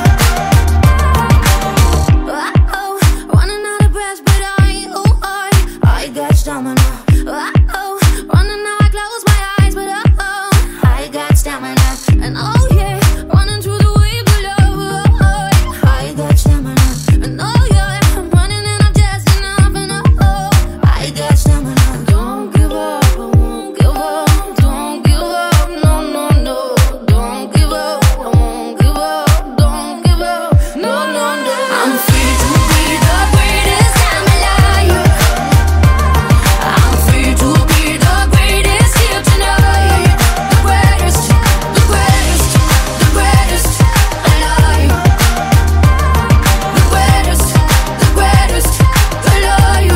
Oh, running out of breath, but I, oh, I, I got stamina. Oh, running out, I close my eyes, but oh, I got stamina. And oh yeah, running through the waves of love. Oh, I got stamina. And oh yeah, I'm running and I'm just enough. And oh, I got stamina. Don't give up, I won't give up. Don't give up, no, no, no. Don't give up, I won't give up. Don't give up, no, no, no. I'm free to be the greatest I'm alive. I'm free to be the greatest here tonight. The greatest, the greatest, the greatest alive. The greatest, the greatest alive.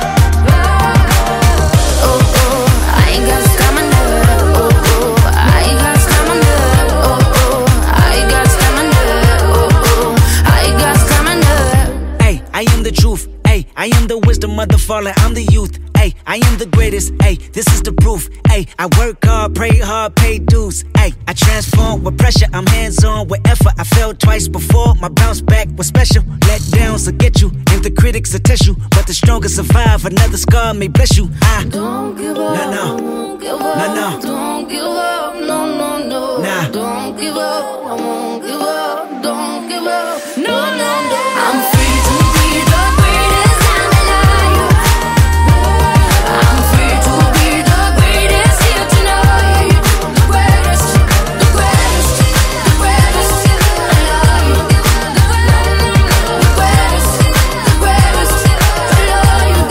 Oh, oh, I got stamina. Oh, oh, I got stamina. Oh, oh, I got stamina. Oh, oh, I got stamina. Hey, I am the truth. Hey, I am the wisdom of the fallen. I'm the youth. Hey, I am the greatest. Hey, this is the proof. Hey, I work hard, pray hard, pay dues. Hey, I transform with pressure. I'm hands on with effort. I failed twice before. My bounce back was special. Let downs will get you, and the critics will test you. But the strongest survive. Another scar may bless you. I Don't give up, No, no. I won't give up. No, no. Don't give up, no, no, no. Nah. Don't give up, I won't give up. Don't give up, no, no, no. I'm free to be the greatest I'm alive. I'm free to be the greatest here tonight. The greatest, the greatest, the greatest alive. The greatest, the greatest alive.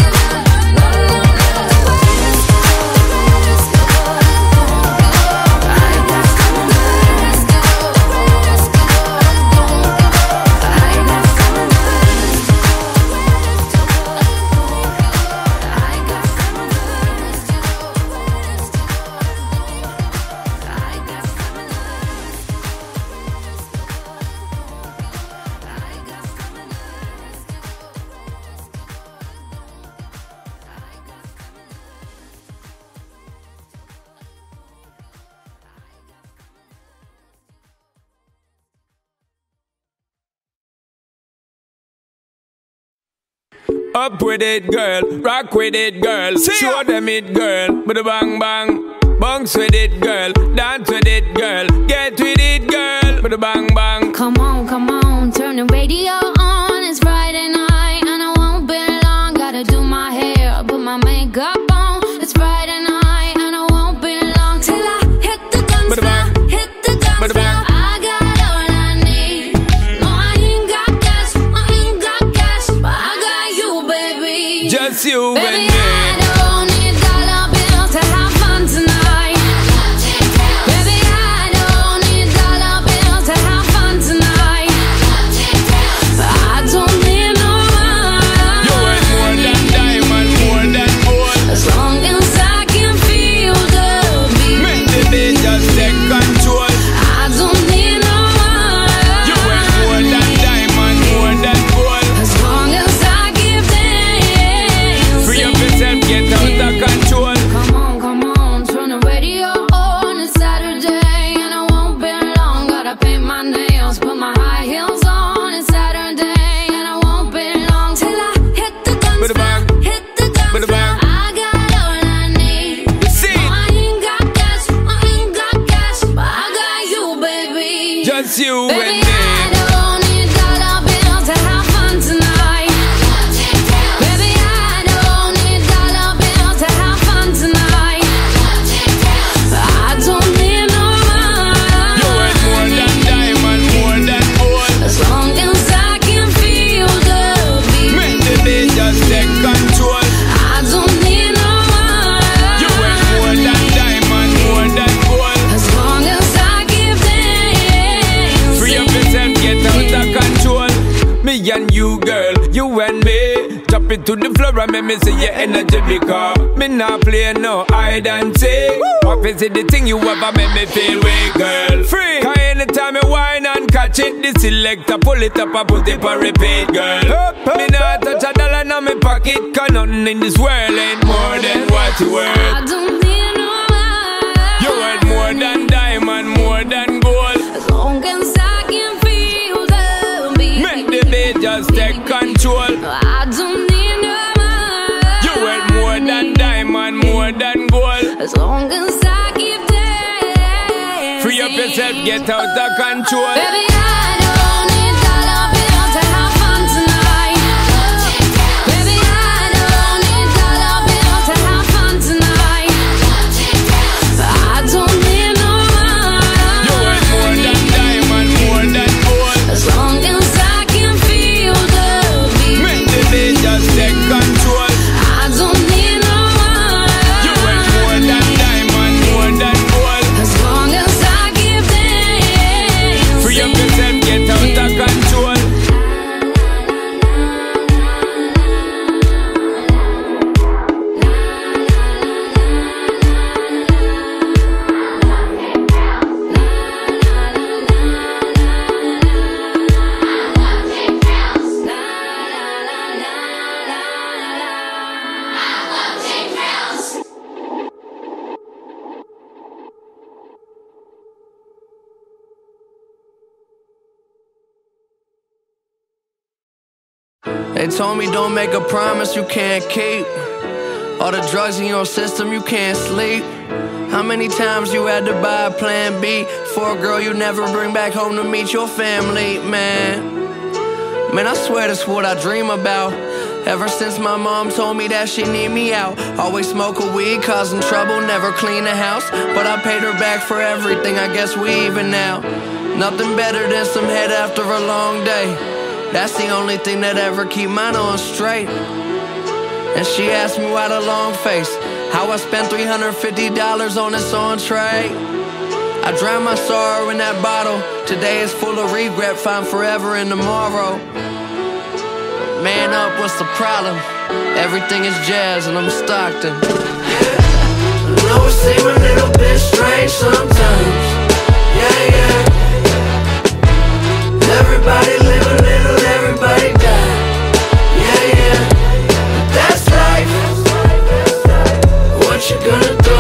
Up with it, girl. Rock with it, girl. Show them it, girl. With a bang bang. Bounce with it, girl. Dance with it, girl. Get with it, girl. With a bang bang. Come on, come on, turn the radio on. It's Friday night and I won't be long. Gotta do my hair, put my makeup on. It's Friday night and I won't be long till I hit the guns now, hit the guns now. I got all I need. No, I ain't got cash, I ain't got cash, but I got you, baby. Just you Baby, and me. I don't need dollar bills to have fun tonight. Baby, I don't need dollar bills to have fun tonight. But and you, girl, you and me. Drop it to the floor and make me see your energy, because me not play no hide and seek. Office is the thing you ever make me feel weak, girl. Free, cause anytime you whine and catch it, the selector pull it up and put it on repeat, girl. Up, up, me not touch a dollar in my pocket, cause nothing in this world ain't more than what you worth. I don't need no man. You worth more than diamond, more than gold. As long as I can feel the beat, make the beat just take control. I don't need no man. You worth more than diamond, more than gold. As long as I keep dancing. Free up yourself, get out of control. Baby, I don't need dollar bills to have fun tonight. Baby, I don't need dollar bills to have fun tonight. I don't need no money. You worth more than diamond, more than gold. As long as I can feel the beat, make the beat just take control. I don't need no money. You worth more than diamond, more than gold. As long as I keep dancing. Free up yourself, get out of control. They told me don't make a promise you can't keep. All the drugs in your system, you can't sleep. How many times you had to buy a plan B for a girl you never bring back home to meet your family, man? Man, I swear that's what I dream about. Ever since my mom told me that she need me out. Always smoke a weed, causing trouble, never clean the house. But I paid her back for everything, I guess we even now. Nothing better than some head after a long day. That's the only thing that ever keep mine on straight. And she asked me why the long face, how I spent three hundred fifty dollars on this entree. I drowned my sorrow in that bottle. Today is full of regret, find forever in tomorrow. Man up, what's the problem? Everything is jazz and I'm Stockton. Yeah, I know it seems a little bit strange sometimes. Yeah, yeah. Everybody live a little, everybody die. Yeah, yeah. That's life. What you gonna do?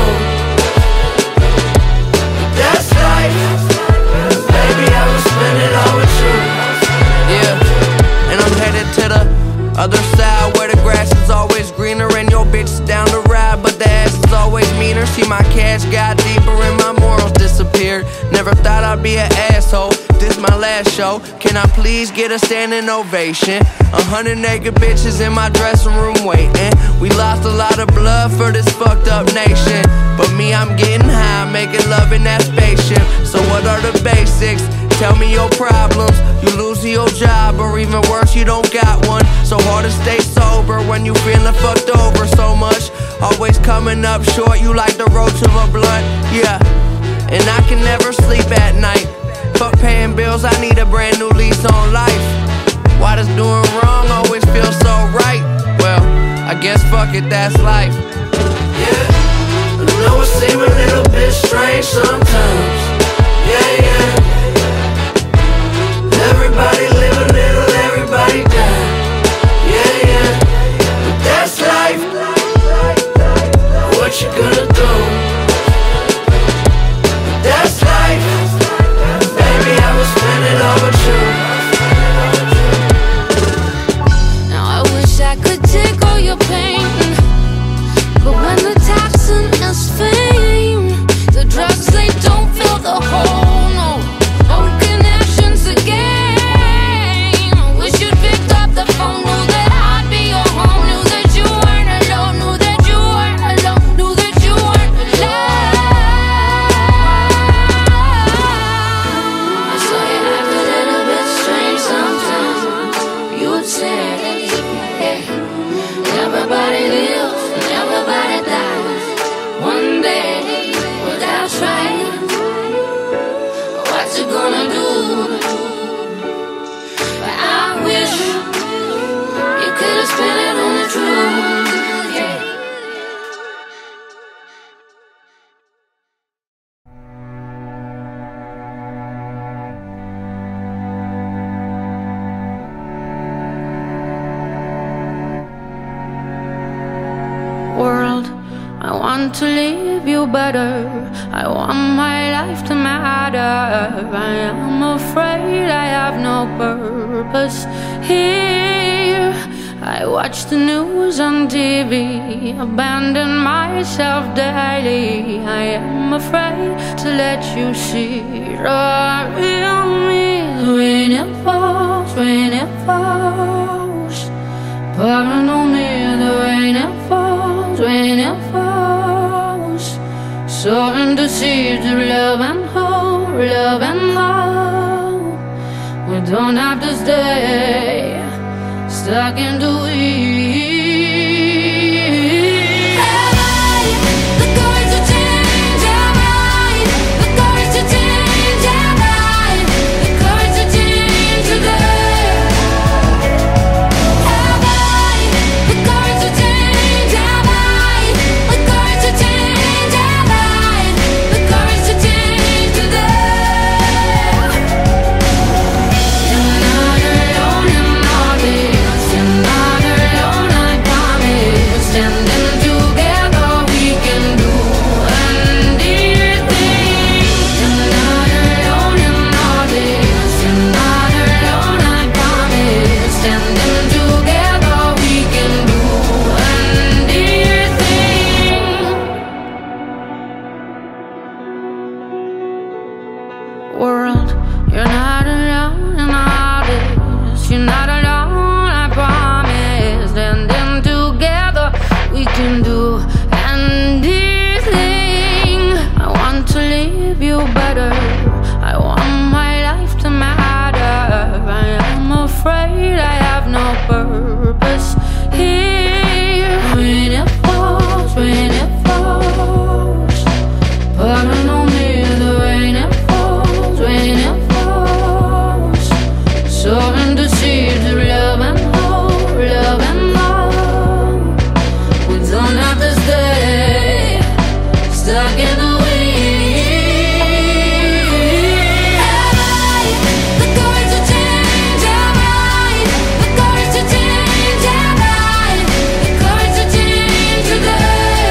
That's life. Baby, I will spend it all with you. Yeah, and I'm headed to the other side where the grass is always greener and your bitch is down to ride, but the ass is always meaner. See, my cash got deeper and my morals disappeared. Never thought I'd be an asshole. This my last show. Can I please get a standing ovation? A hundred naked bitches in my dressing room waiting. We lost a lot of blood for this fucked up nation, but me, I'm getting high, making love in that spaceship. So what are the basics? Tell me your problems. You lose your job, or even worse, you don't got one. So hard to stay sober when you feeling fucked over so much. Always coming up short, you like the roach of a blunt. Yeah, and I can never sleep at night. Fuck paying bills, I need a brand new lease on life. Why does doing wrong always feel so right? Well, I guess fuck it, that's life. Yeah, I know it seems a little bit strange sometimes. Yeah, yeah. Everybody live a little, everybody die. Yeah, yeah. But that's life. What you gonna do? That's life. Baby, I will spend it all with you. Now I wish I could take all your pain, but when the toxin is fame, the drugs, they don't fill the hole, no. World, I want to leave you better. I want my life to matter. I am afraid I have no purpose here. I watch the news on T V, abandon myself daily. I am afraid to let you see the real me. Rain it falls, rain it falls, pouring on me. The rain it falls, rain it falls, sowing the seeds of love and hope, love and hope. We don't have to stay stuck in the weeds. Have I the courage to change? Have I the courage to change? Have I the courage to change today? Have I the courage to change? Have I the courage to change? Have I the courage to change today? You're not alone in all this. You're not alone, I promise. Standing together, we can do anything. You're not alone in all this. You're not alone, I promise. Standing together, we can do anything. World, you're not alone in all this. You're not alone, I promise. Standing together, we can do anything. I want to leave you better. I want my life to matter. I am afraid I have no purpose here. Rain it falls, rain it falls, pouring on me. The rain it falls, rain it falls, sowing the seeds of love and hope, love and hope. We don't have to stay stuck in the weeds. Have I the courage to change? Have I the courage to change? Have I the courage to change today?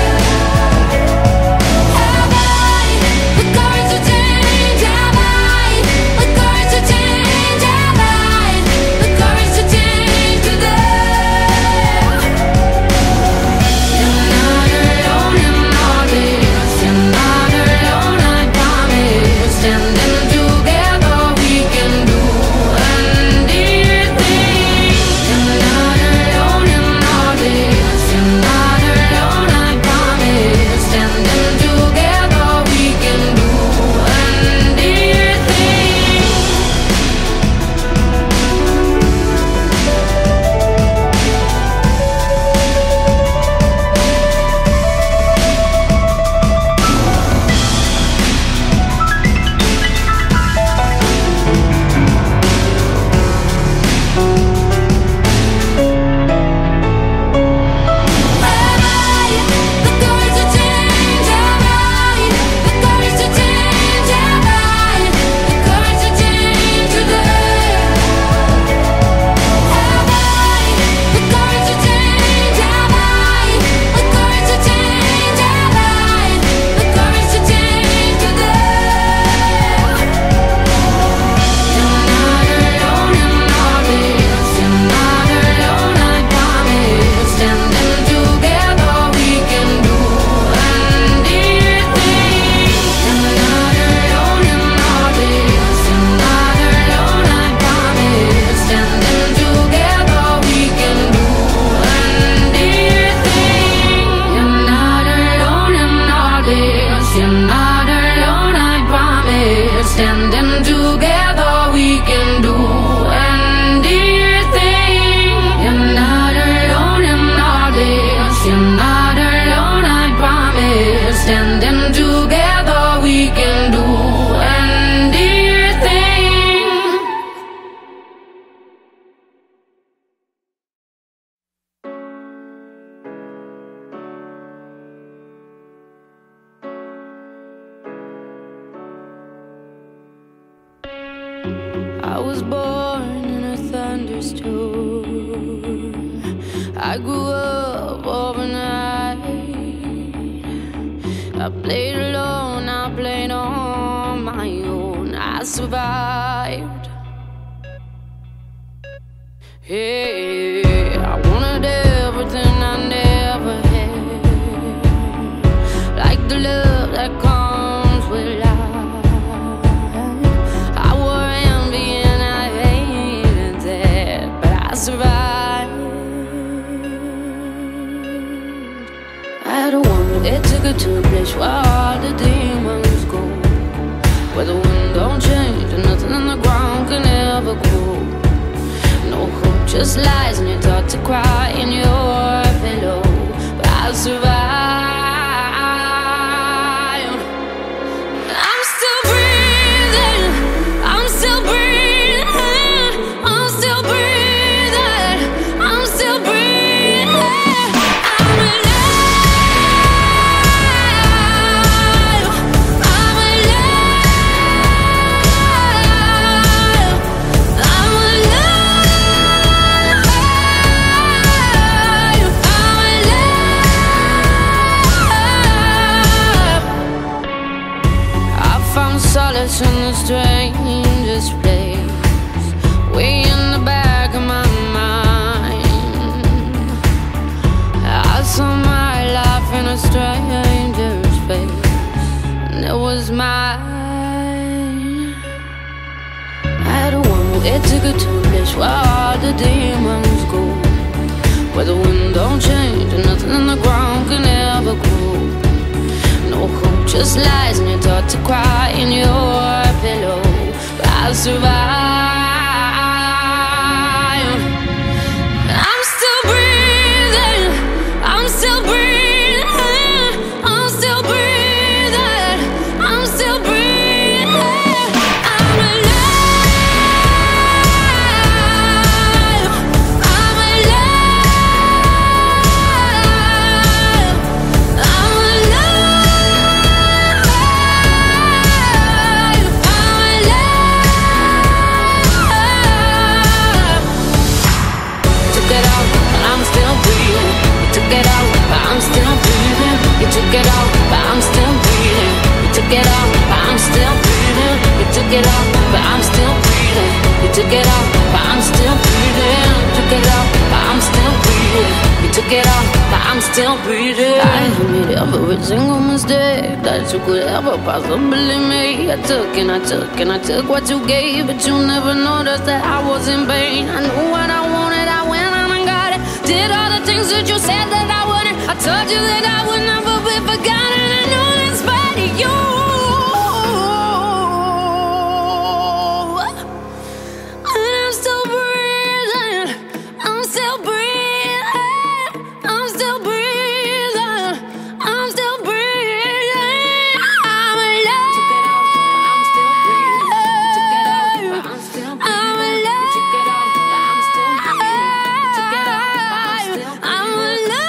Have I the courage to change? Have I the courage to change? Have I the courage to change today? You're not alone in all this. You're not alone, I promise. Standing together, we can do anything. You're not alone in all this. You're not alone, I promise. Standing together, we can do anything. Have I the courage to change? Have I the courage to change? Have I the courage to change today? Have I the courage to change? Have I the courage to change? Have I the courage to change today? You're not alone in all this. You're not alone, I promise. Standing together, we can do anything. You're not alone in all this. You're not alone, I promise. Standing together, we can do anything. You're not alone in all this. You're not alone, I promise. Standing together, we can do anything. You're not alone in all this. You're not alone, I promise. Standing together, we can do anything. I was born in a thunderstorm. I grew up overnight. I played alone, I played on my own. I survived. Hey, I wanted everything I never had, like the love that comes with life. I wore envy and I hated that, but I survived. I had a woman that took her to a place where all the demons go, where the wind don't change and nothing in the ground can ever grow. No hope, just lies, and you're taught to cry in your pillow. But I survived. I'm still breathing. I'm still breathing. I'm still breathing. I'm still breathing. I'm alive. I'm alive. I'm alive. Solace in the strangest place, way in the back of my mind. I saw my life in a stranger's face, and it was mine. I had a woman that took her to a place where all the demons go, where the wind don't change and nothing in the ground can ever grow. No hope, just lies, and you're taught to cry in your pillow. But I survive. I'm still breathing. I'm still breathing. I'm still breathing. I'm still breathing. I'm alive. I'm alive. I'm alive. Took it out, but I'm still breathing. You took it out, but I'm still breathing. You took it out, but I'm still breathing. You took it out, but I'm still breathing. You took it out, but I'm still breathing. You took it out, but I'm still breathing. I made every single mistake that you could ever possibly make. I took and I took and I took what you gave, but you never noticed that I was in pain. I knew what I wanted, I went on and got it. Did all the things that you said that I wouldn't. I told you that I would never be forgotten. I know that's spite of you. And I'm still breathing. I'm still breathing. I'm still breathing. I'm still breathing. I'm alive. I'm still breathing. I'm still breathing. I'm alive. I'm still breathing. I'm alive.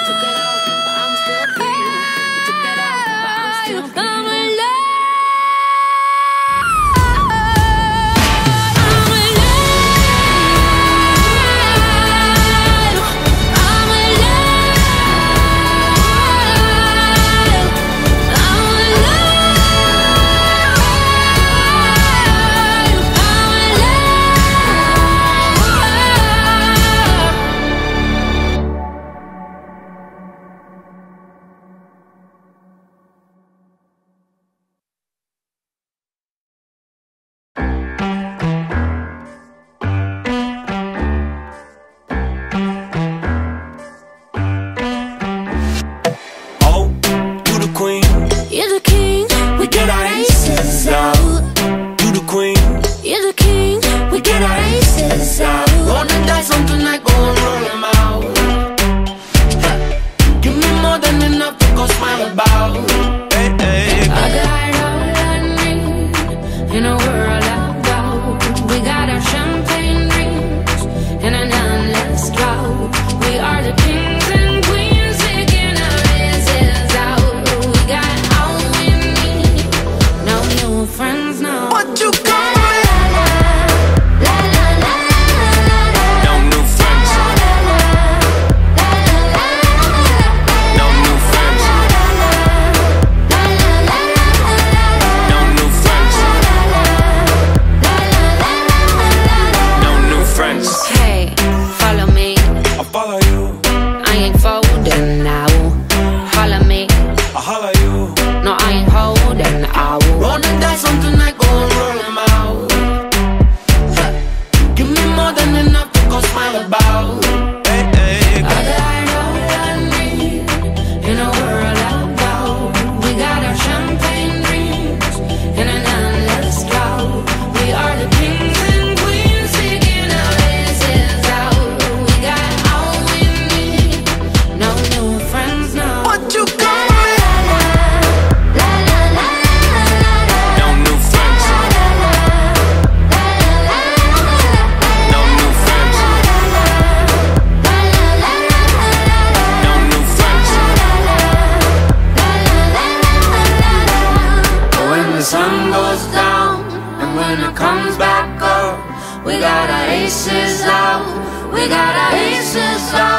got our aces on.